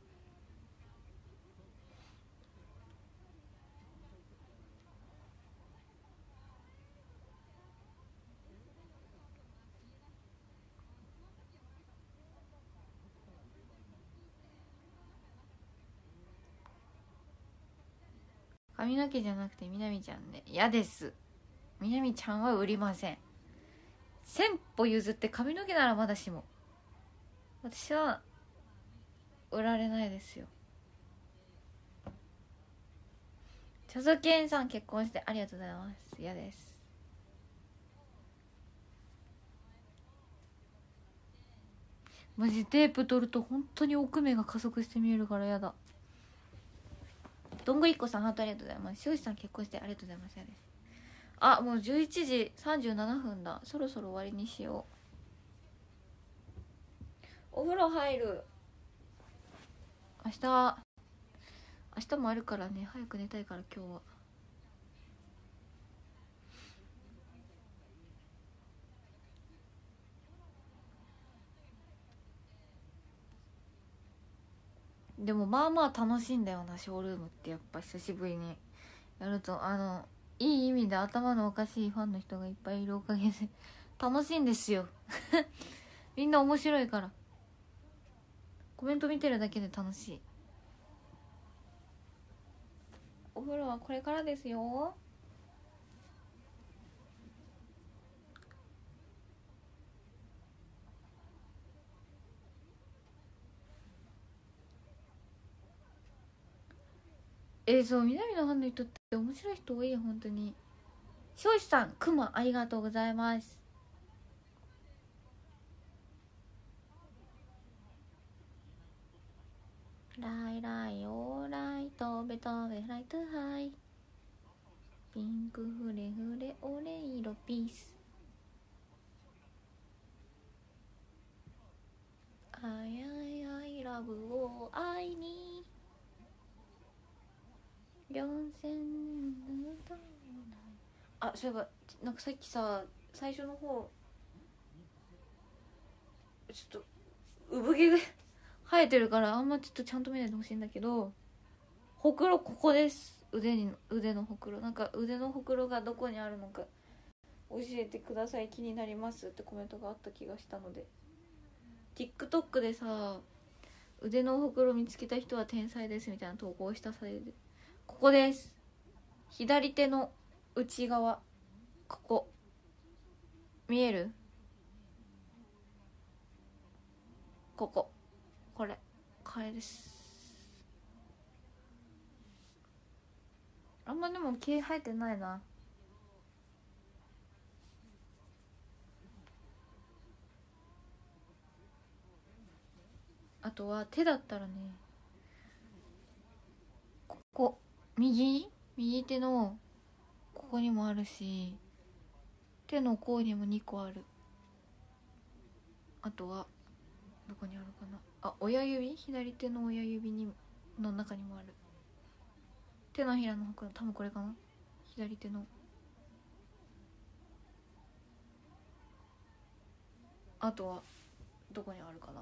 髪の毛じゃなくてみなみちゃんで嫌です。みなみちゃんは売りません。千歩譲って髪の毛ならまだしも私は売られないですよ。チョゾケンさん結婚してありがとうございます。嫌です。マジテープ取ると本当に奥目が加速して見えるから嫌だ。どんぐりっこさんハートありがとうございます。しおしさん結婚してありがとうございます。嫌です。 あ、もうじゅういちじさんじゅうななふんだ。そろそろ終わりにしよう。お風呂入る。明日明日もあるからね。早く寝たいから今日は。でもまあまあ楽しいんだよな、ショールームって。やっぱ久しぶりにやると、あのいい意味で頭のおかしいファンの人がいっぱいいるおかげで楽しいんですよみんな面白いから、コメント見てるだけで楽しい。お風呂はこれからですよ。えー、そう、南のファンの人って面白い人多いよ、本当に。庄司さん、くまありがとうございます。ライライオーライトベトベライトハイピンクフレフレオレ色ピースアイアイアイラブを愛に四千あ、そういえばなんかさっきさ、最初の方ちょっと産毛が生えてるからあんまちょっとちゃんと見ないでほしいんだけど、ほくろここです。腕に腕のほくろ、なんか腕のほくろがどこにあるのか教えてください、気になりますってコメントがあった気がしたので。 TikTok でさ、腕のほくろ見つけた人は天才ですみたいな投稿したされで、ここです。左手の内側、ここ見える？ここ、これこれです。あんまでも毛生えてないな。あとは手だったらね、ここ右右手のここにもあるし、手の甲にもにこある。あとはどこにあるかなあ、親指、左手の親指にの中にもある。手のひらのほくろ、多分これかな、左手の。あとはどこにあるかな、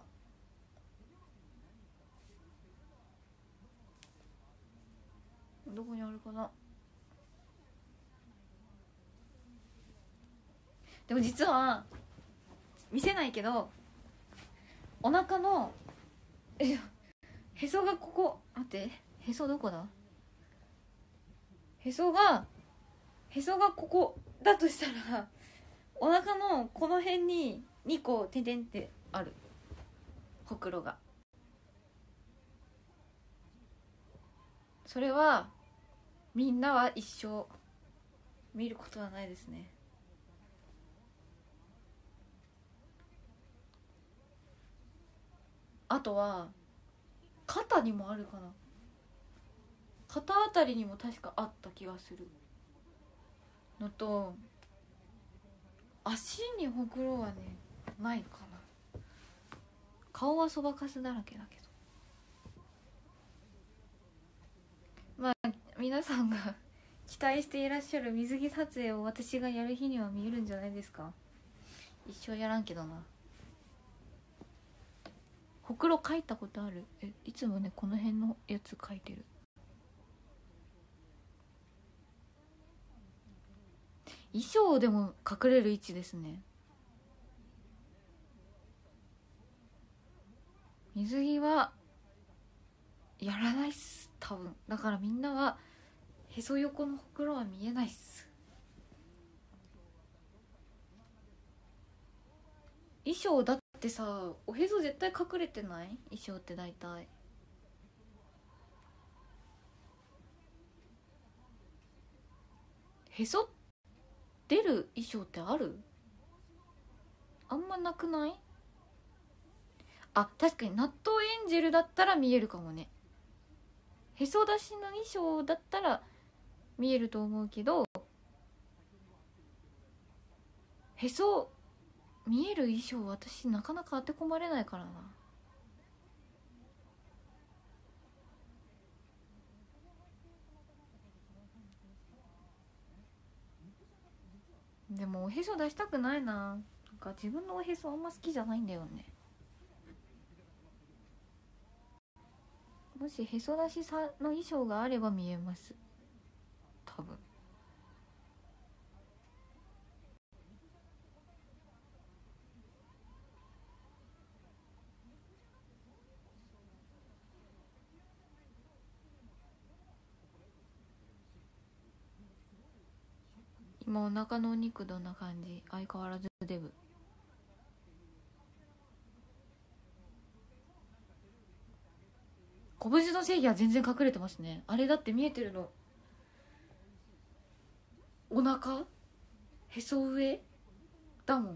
どこにあるかな。でも実は見せないけど、お腹のえへそがここ、待って、へそどこだ、へそがへそがここだとしたら、お腹のこの辺ににこてんてんってある、ほくろが。それはみんなは一生見ることはないですね。あとは肩にもあるかな、肩あたりにも確かあった気がするのと、足にほくろはねないかな。顔はそばかすだらけだけど、まあ皆さんが期待していらっしゃる水着撮影を私がやる日には見えるんじゃないですか。一生やらんけどな。ほくろ描いたことある？え、いつもねこの辺のやつ描いてる。衣装でも隠れる位置ですね。水着はやらないっす多分。だからみんなはへそ横のほくろは見えないっす。衣装だってさ、おへそ絶対隠れてない？衣装って大体へそ出る衣装ってある？あんまなくない？あ、確かに納豆エンジェルだったら見えるかもね。へそ出しの衣装だったら見えると思うけど、 へそ見える衣装私なかなか当て込まれないからな。でもおへそ出したくないな。なんか自分のおへそあんま好きじゃないんだよね。もしへそ出しさの衣装があれば見えます、多分。今お腹のお肉どんな感じ？相変わらずデブ。拳の正義は全然隠れてますね。あれだって見えてるのお腹、へそ上だもん。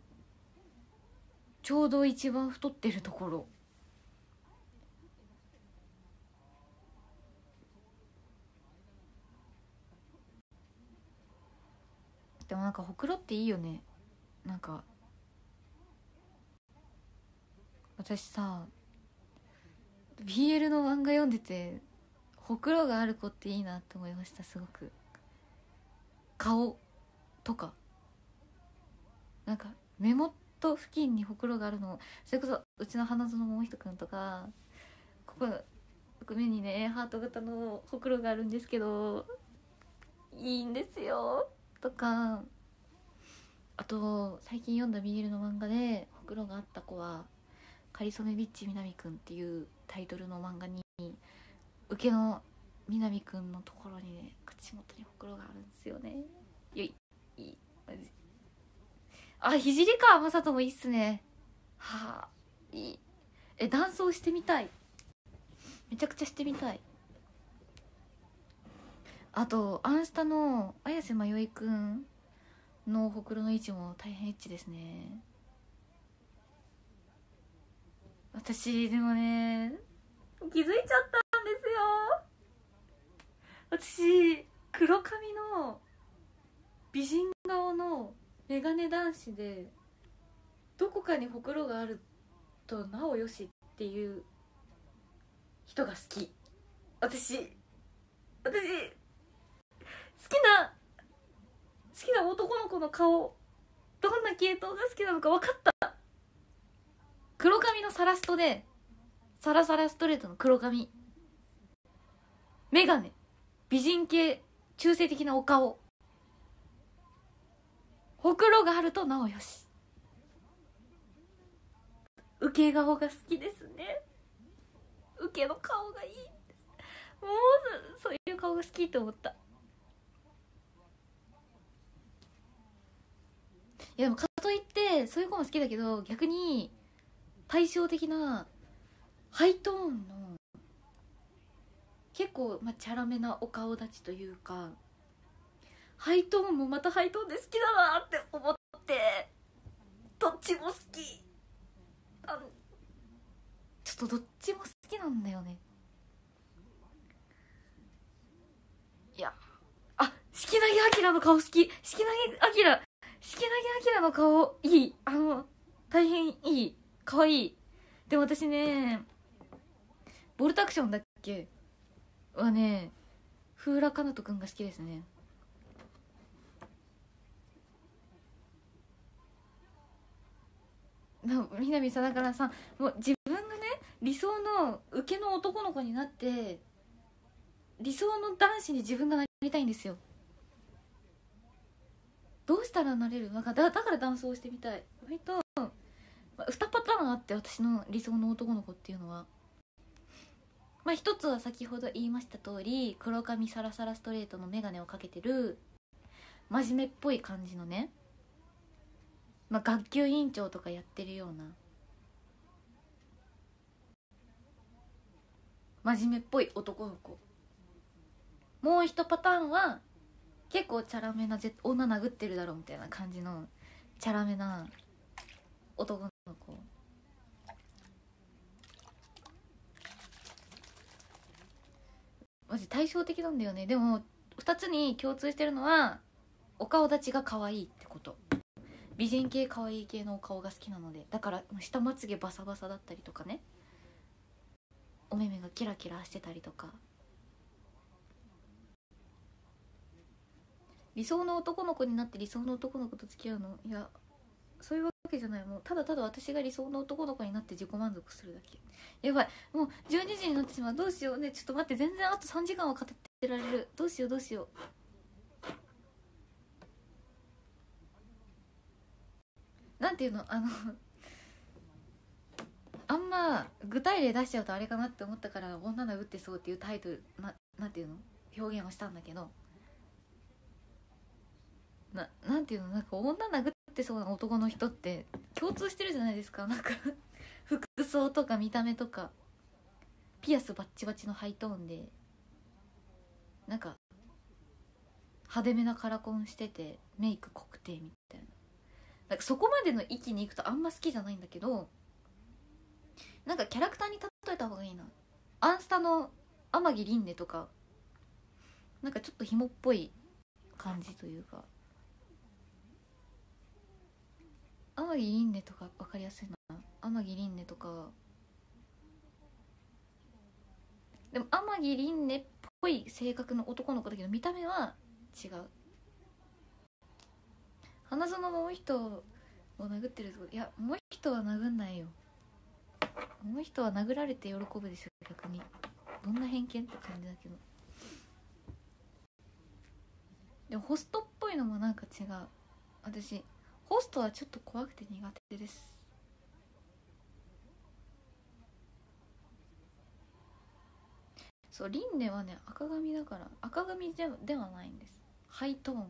ちょうど一番太ってるところ。でもなんかほくろっていいよね。なんか私さ ビーエル の漫画読んでてほくろがある子っていいなって思いました。すごく顔とかなんか目元付近にほくろがあるの、それこそうちの花園桃人くんとか、ここ目にねハート型のほくろがあるんですけどいいんですよとか。あと最近読んだ ビーエル の漫画でほくろがあった子はかりそめビッチみなみくんっていうタイトルの漫画に受けのみなみくんのところにね口元にほくろがあるんですよね。よいいいマジ。あ、聖川雅人もいいっすね。はあいい。え、ダンスをしてみたい。めちゃくちゃしてみたい。あとアンスタの綾瀬まよいくんのほくろの位置も大変エッチですね。私でもね気づいちゃったんですよ。私黒髪の美人顔のメガネ男子でどこかにほくろがあるとなおよしっていう人が好き。私私好きな好きな男の子の顔どんな系統が好きなのか分かった。黒髪のサラストでサラサラストレートの黒髪、メガネ、美人系、中性的なお顔、ほくろがあるとなおよし。受け顔が好きですね。受けの顔がいい。もうそういう顔が好きって思った。いやでもかといってそういう子も好きだけど、逆に対照的なハイトーンの結構、まあ、チャラめなお顔立ちというか、ハイトーンもまたハイトーンで好きだなって思って、どっちも好き。あ、ちょっとどっちも好きなんだよね。いや、あ、四季凪あきらの顔好き。四季凪あきら四季凪あきらの顔いい。あの大変いい、かわいい。でも私ねボルタクションだっけはね風良奏人くんが好きですね。な南さだからさ、もう自分がね理想の受けの男の子になって理想の男子に自分がなりたいんですよ。どうしたらなれる？なんか だ, だからダンスをしてみたい。割と、まあ、にパターンあって、私の理想の男の子っていうのは、まあ一つは先ほど言いました通り黒髪サラサラストレートのメガネをかけてる真面目っぽい感じのね、まあ、学級委員長とかやってるような真面目っぽい男の子。もう一パターンは結構チャラめな、女殴ってるだろうみたいな感じのチャラめな男の子。マジ対照的なんだよね。でもふたつに共通してるのはお顔立ちが可愛いってこと。 美人系可愛い系のお顔が好きなので、だから下まつげバサバサだったりとかね、お目目がキラキラしてたりとか。理想の男の子になって理想の男の子と付き合うの、いやそういうわけじゃない。もうただただ私が理想の男の子になって自己満足するだけ。やばい、もうじゅうにじになってしまう。どうしようね。ちょっと待って、全然あとさんじかんは語ってられる。どうしようどうしよう。なんていうの、あのあんま具体例出しちゃうとあれかなって思ったから、女殴ってそうっていうタイトル な, なんていうの表現をしたんだけど、ななんていうの、なんか女殴ってそうな男の人って共通してるじゃないですか。なんか服装とか見た目とか、ピアスバッチバチのハイトーンで、なんか派手めなカラコンしててメイク濃くてみたいな、なんかそこまでの域に行くとあんま好きじゃないんだけど、なんかキャラクターに例えた方がいいな。アンスタの天城凛音とか、なんかちょっと紐っぽい感じというか、天城凛音とか分かりやすいな。天城凛音とか、でも天城凛音っぽい性格の男の子だけど見た目は違う。花園桃人を殴ってるとこ、いや桃人は殴んないよ。桃人は殴られて喜ぶでしょ逆に。どんな偏見って感じだけど、でもホストっぽいのもなんか違う。私ホストはちょっと怖くて苦手です。そう、リンネはね赤髪だから、赤髪でではないんです。ハイトーン。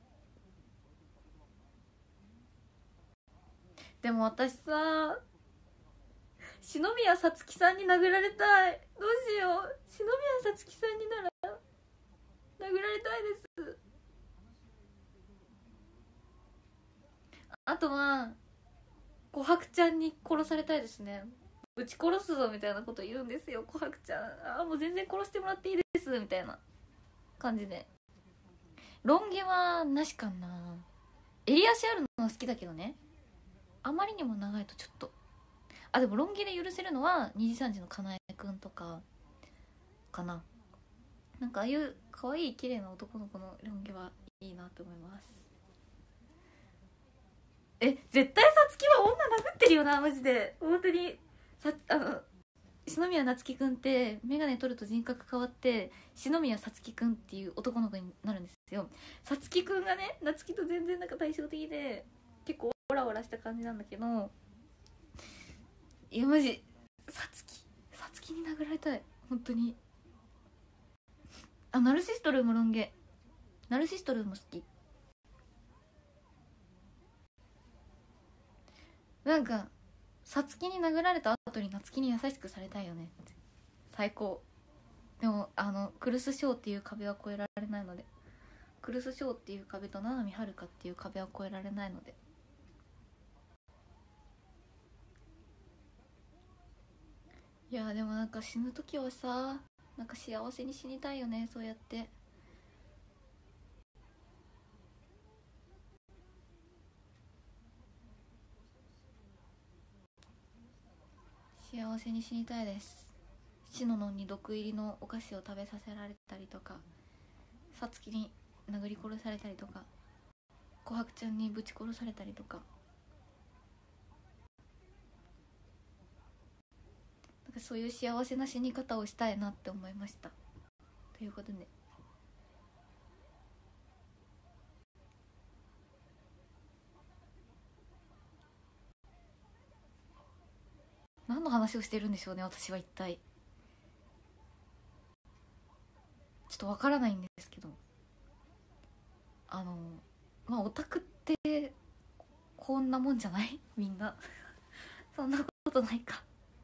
でも私さ、篠宮さつきさんに殴られたい。どうしよう。篠宮さつきさんになら殴られたいです。あとは琥珀ちゃんに殺されたいですね。ぶち殺すぞみたいなこと言うんですよ琥珀ちゃん。ああもう全然殺してもらっていいですみたいな感じで。ロン毛はなしかな。襟足あるのは好きだけどね、あまりにも長いとちょっと。あでもロン毛で許せるのはにじさんじのかなえくんとかかな。なんかああいう可愛い綺麗な男の子のロン毛はいいなと思います。え絶対さつきは女殴ってるよなマジで。本当にさ、あの篠宮夏樹くんって眼鏡取ると人格変わって篠宮さつきくんっていう男の子になるんですよ。さつきくんがね夏樹と全然なんか対照的で結構オラオラした感じなんだけど、いやマジさつきさつきに殴られたい本当に。あナルシストルーもロン毛。ナルシストルーも好き。なんかさつきに殴られた後になつきに優しくされたいよね。最高。でもあのクルスショーっていう壁は越えられないので、クルスショーっていう壁と七海遥香っていう壁は越えられないので。いやでもなんか死ぬ時はさ、なんか幸せに死にたいよね。そうやって幸せに死にたいです。シノノンに毒入りのお菓子を食べさせられたりとか、さつきに殴り殺されたりとか、琥珀ちゃんにぶち殺されたりとか、なんかそういう幸せな死に方をしたいなって思いました。ということで何の話をしてるんでしょうね私は一体。ちょっとわからないんですけど、あのまあオタクってこんなもんじゃないみんなそんなことないか。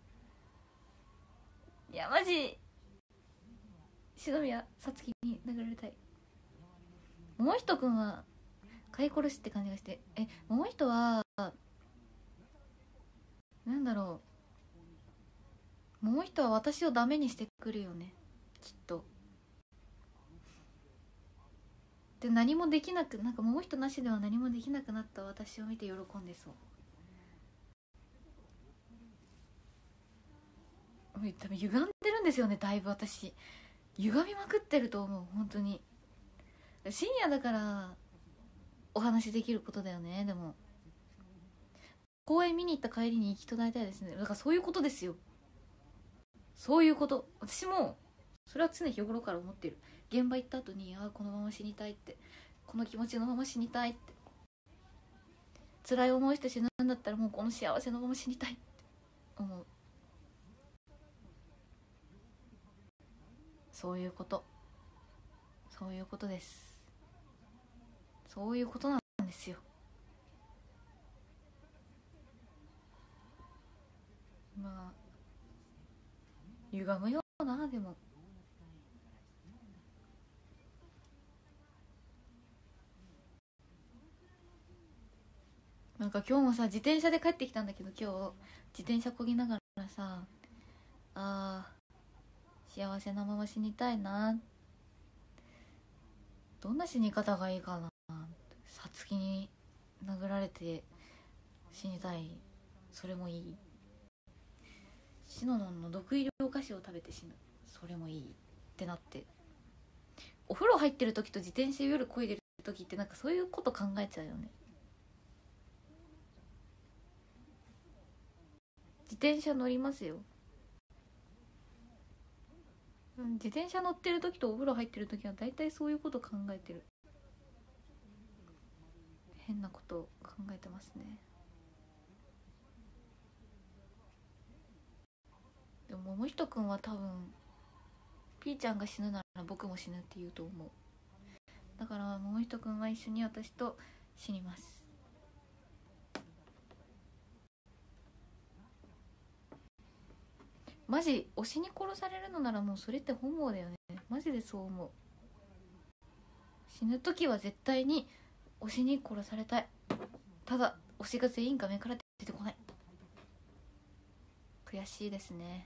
いやマジ篠宮さつきに殴られたい。桃人くんは飼い殺しって感じがして、え桃人はなんだろう、桃人は私をダメにしてくるよねきっと。 で何もできなく、なんかもう人なしでは何もできなくなった私を見て喜んでそう。多分歪んでるんですよね、だいぶ私歪みまくってると思う。本当に深夜だからお話できることだよね。でも公園見に行った帰りに行き途絶えたいですね。だからそういうことですよ、そういうこと。私もそれは常日頃から思ってる。現場行った後に、ああこのまま死にたいって、この気持ちのまま死にたいって、辛い思いして死ぬんだったらもうこの幸せのまま死にたいって思う。そういうこと、そういうことです。そういうことなんですよ。まあ歪むよな。でもなんか今日もさ自転車で帰ってきたんだけど、今日自転車こぎながらさ、あー幸せなまま死にたいな、どんな死に方がいいかな、さつきに殴られて死にたい、それもいい、シノノンの毒入りお菓子を食べて死ぬ、それもいいってなって、お風呂入ってる時と自転車夜こいでる時ってなんかそういうこと考えちゃうよね。自転車乗りますよ。自転車乗ってる時とお風呂入ってる時は大体そういうこと考えてる。変なこと考えてますね。でも桃人くんは多分ピーちゃんが死ぬなら僕も死ぬって言うと思う。だから桃人くんは一緒に私と死にます。マジ推しに殺されるのならもうそれって本望だよね。マジでそう思う。死ぬ時は絶対に推しに殺されたい。ただ推しが全員画面から出てこない。悔しいですね。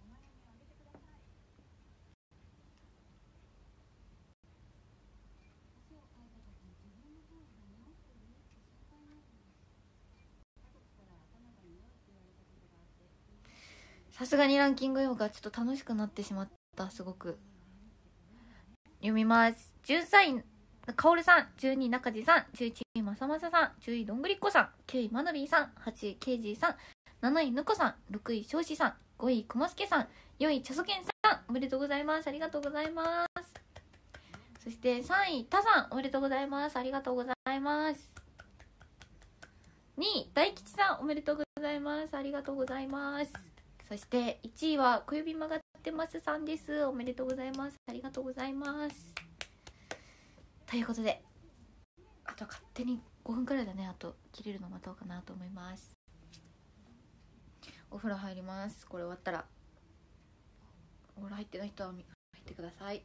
さすがにランキング読むがちょっと楽しくなってしまった。すごく読みます。じゅうさんいかおるさん、じゅうにい中地さん、じゅういちいまさまささん、じゅういどんぐりっこさん、きゅういまのびーさん、はちいけいじーさん、なないぬこさん、ろくいしょうしさん、ごいくもすけさん、よんいちゃそけんさん、おめでとうございます。ありがとうございます。そしてさんいたさん、おめでとうございます。ありがとうございます。にい大吉さん、おめでとうございます。ありがとうございます。そしていちいは小指曲がってますさんです。おめでとうございます。ありがとうございます。ということであと勝手にごふんくらいだね。あと切れるの待とうかなと思います。お風呂入ります。これ終わったら。お風呂入ってない人は入ってください。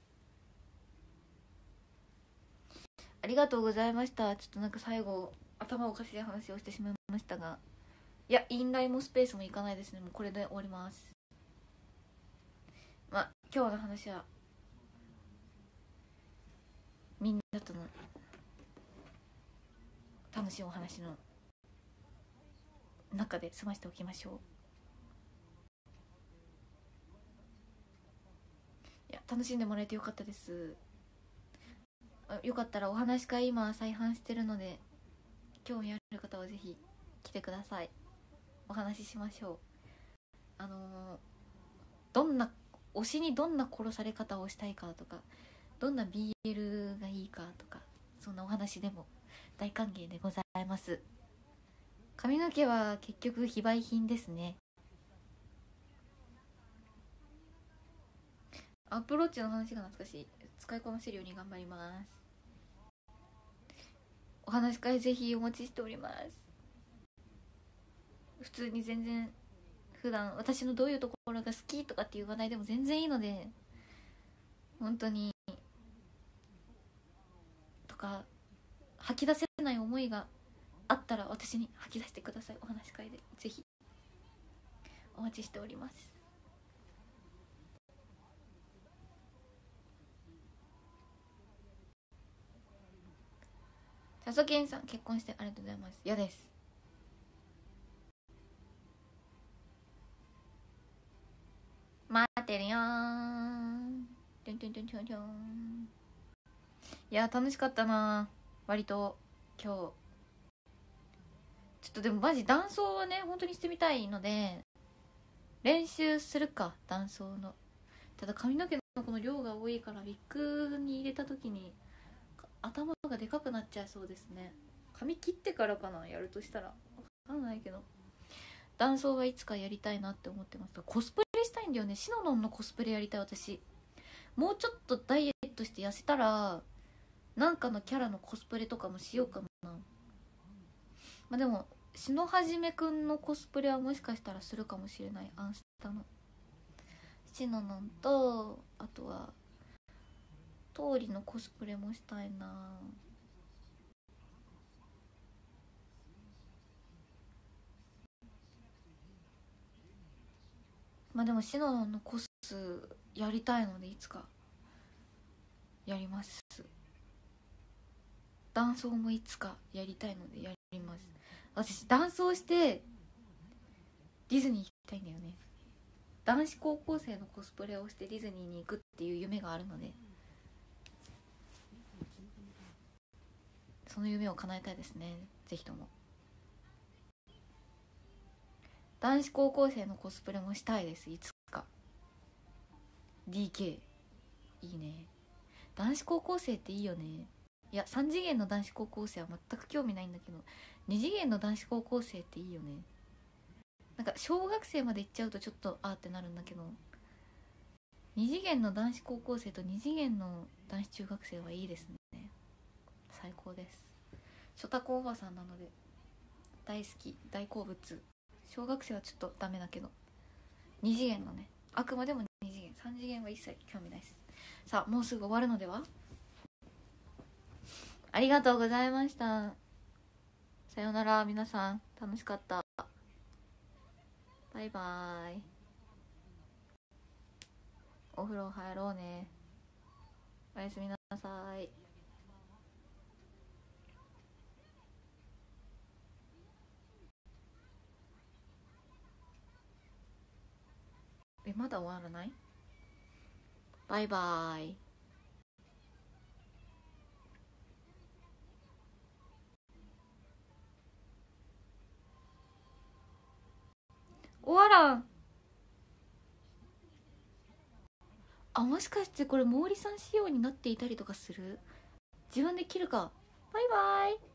ありがとうございました。ちょっとなんか最後頭おかしい話をしてしまいましたが、いやインラインもスペースもいかないですね。もうこれで終わります。まあ今日の話はみんなとの楽しいお話の中で済ましておきましょう。いや楽しんでもらえてよかったです。よかったらお話し会今再販してるので、興味ある方はぜひ来てください。お話ししましょう。あのー、どんな推しにどんな殺され方をしたいかとか、どんな ビーエル がいいかとか、そんなお話でも大歓迎でございます。髪の毛は結局非売品ですね。アップローチの話が懐かしい。使いこなせるように頑張ります。お話し会ぜひお待ちしております。普通に全然普段私のどういうところが好きとかっていう話題でも全然いいので、本当にとか吐き出せない思いがあったら私に吐き出してください。お話し会でぜひお待ちしております。 やそけんさん結婚してありがとうございます。嫌です。待ってるよーん。トゥントゥントゥントゥントゥン。いや楽しかったな割と今日。ちょっとでもマジ男装はね本当にしてみたいので練習するか。男装のただ髪の毛のこの量が多いからウィッグに入れた時に頭がでかくなっちゃいそうですね。髪切ってからかなやるとしたら。分かんないけど男装はいつかやりたいなって思ってます。コスプレしたいんだよね。シノノンのコスプレやりたい私。もうちょっとダイエットして痩せたらなんかのキャラのコスプレとかもしようかな。まあでも篠はじめくんのコスプレはもしかしたらするかもしれない。アンスタのシノノンとあとは通りのコスプレもしたいな。まあでもシノノンのコスやりたいのでいつかやります。男装もいつかやりたいのでやります。私男装してディズニー行きたいんだよね。男子高校生のコスプレをしてディズニーに行くっていう夢があるのでその夢を叶えたいですね。ぜひとも男子高校生のコスプレもしたいです。いつか ディーケー いいね。男子高校生っていいよね。いやさん次元の男子高校生は全く興味ないんだけどに次元の男子高校生っていいよね。なんか小学生まで行っちゃうとちょっとあーってなるんだけどに次元の男子高校生とに次元の男子中学生はいいですね。最高です。ショタコおばさんなので大好き大好物。小学生はちょっとダメだけどに次元のねあくまでもに次元さん次元は一切興味ないです。さあもうすぐ終わるのでは。ありがとうございました。さようなら皆さん楽しかった。バイバーイ。お風呂入ろうね。おやすみなさい。えまだ終わらない。バイバーイ。終わらん。あもしかしてこれ毛利さん仕様になっていたりとかする。自分で切るか。バイバイ。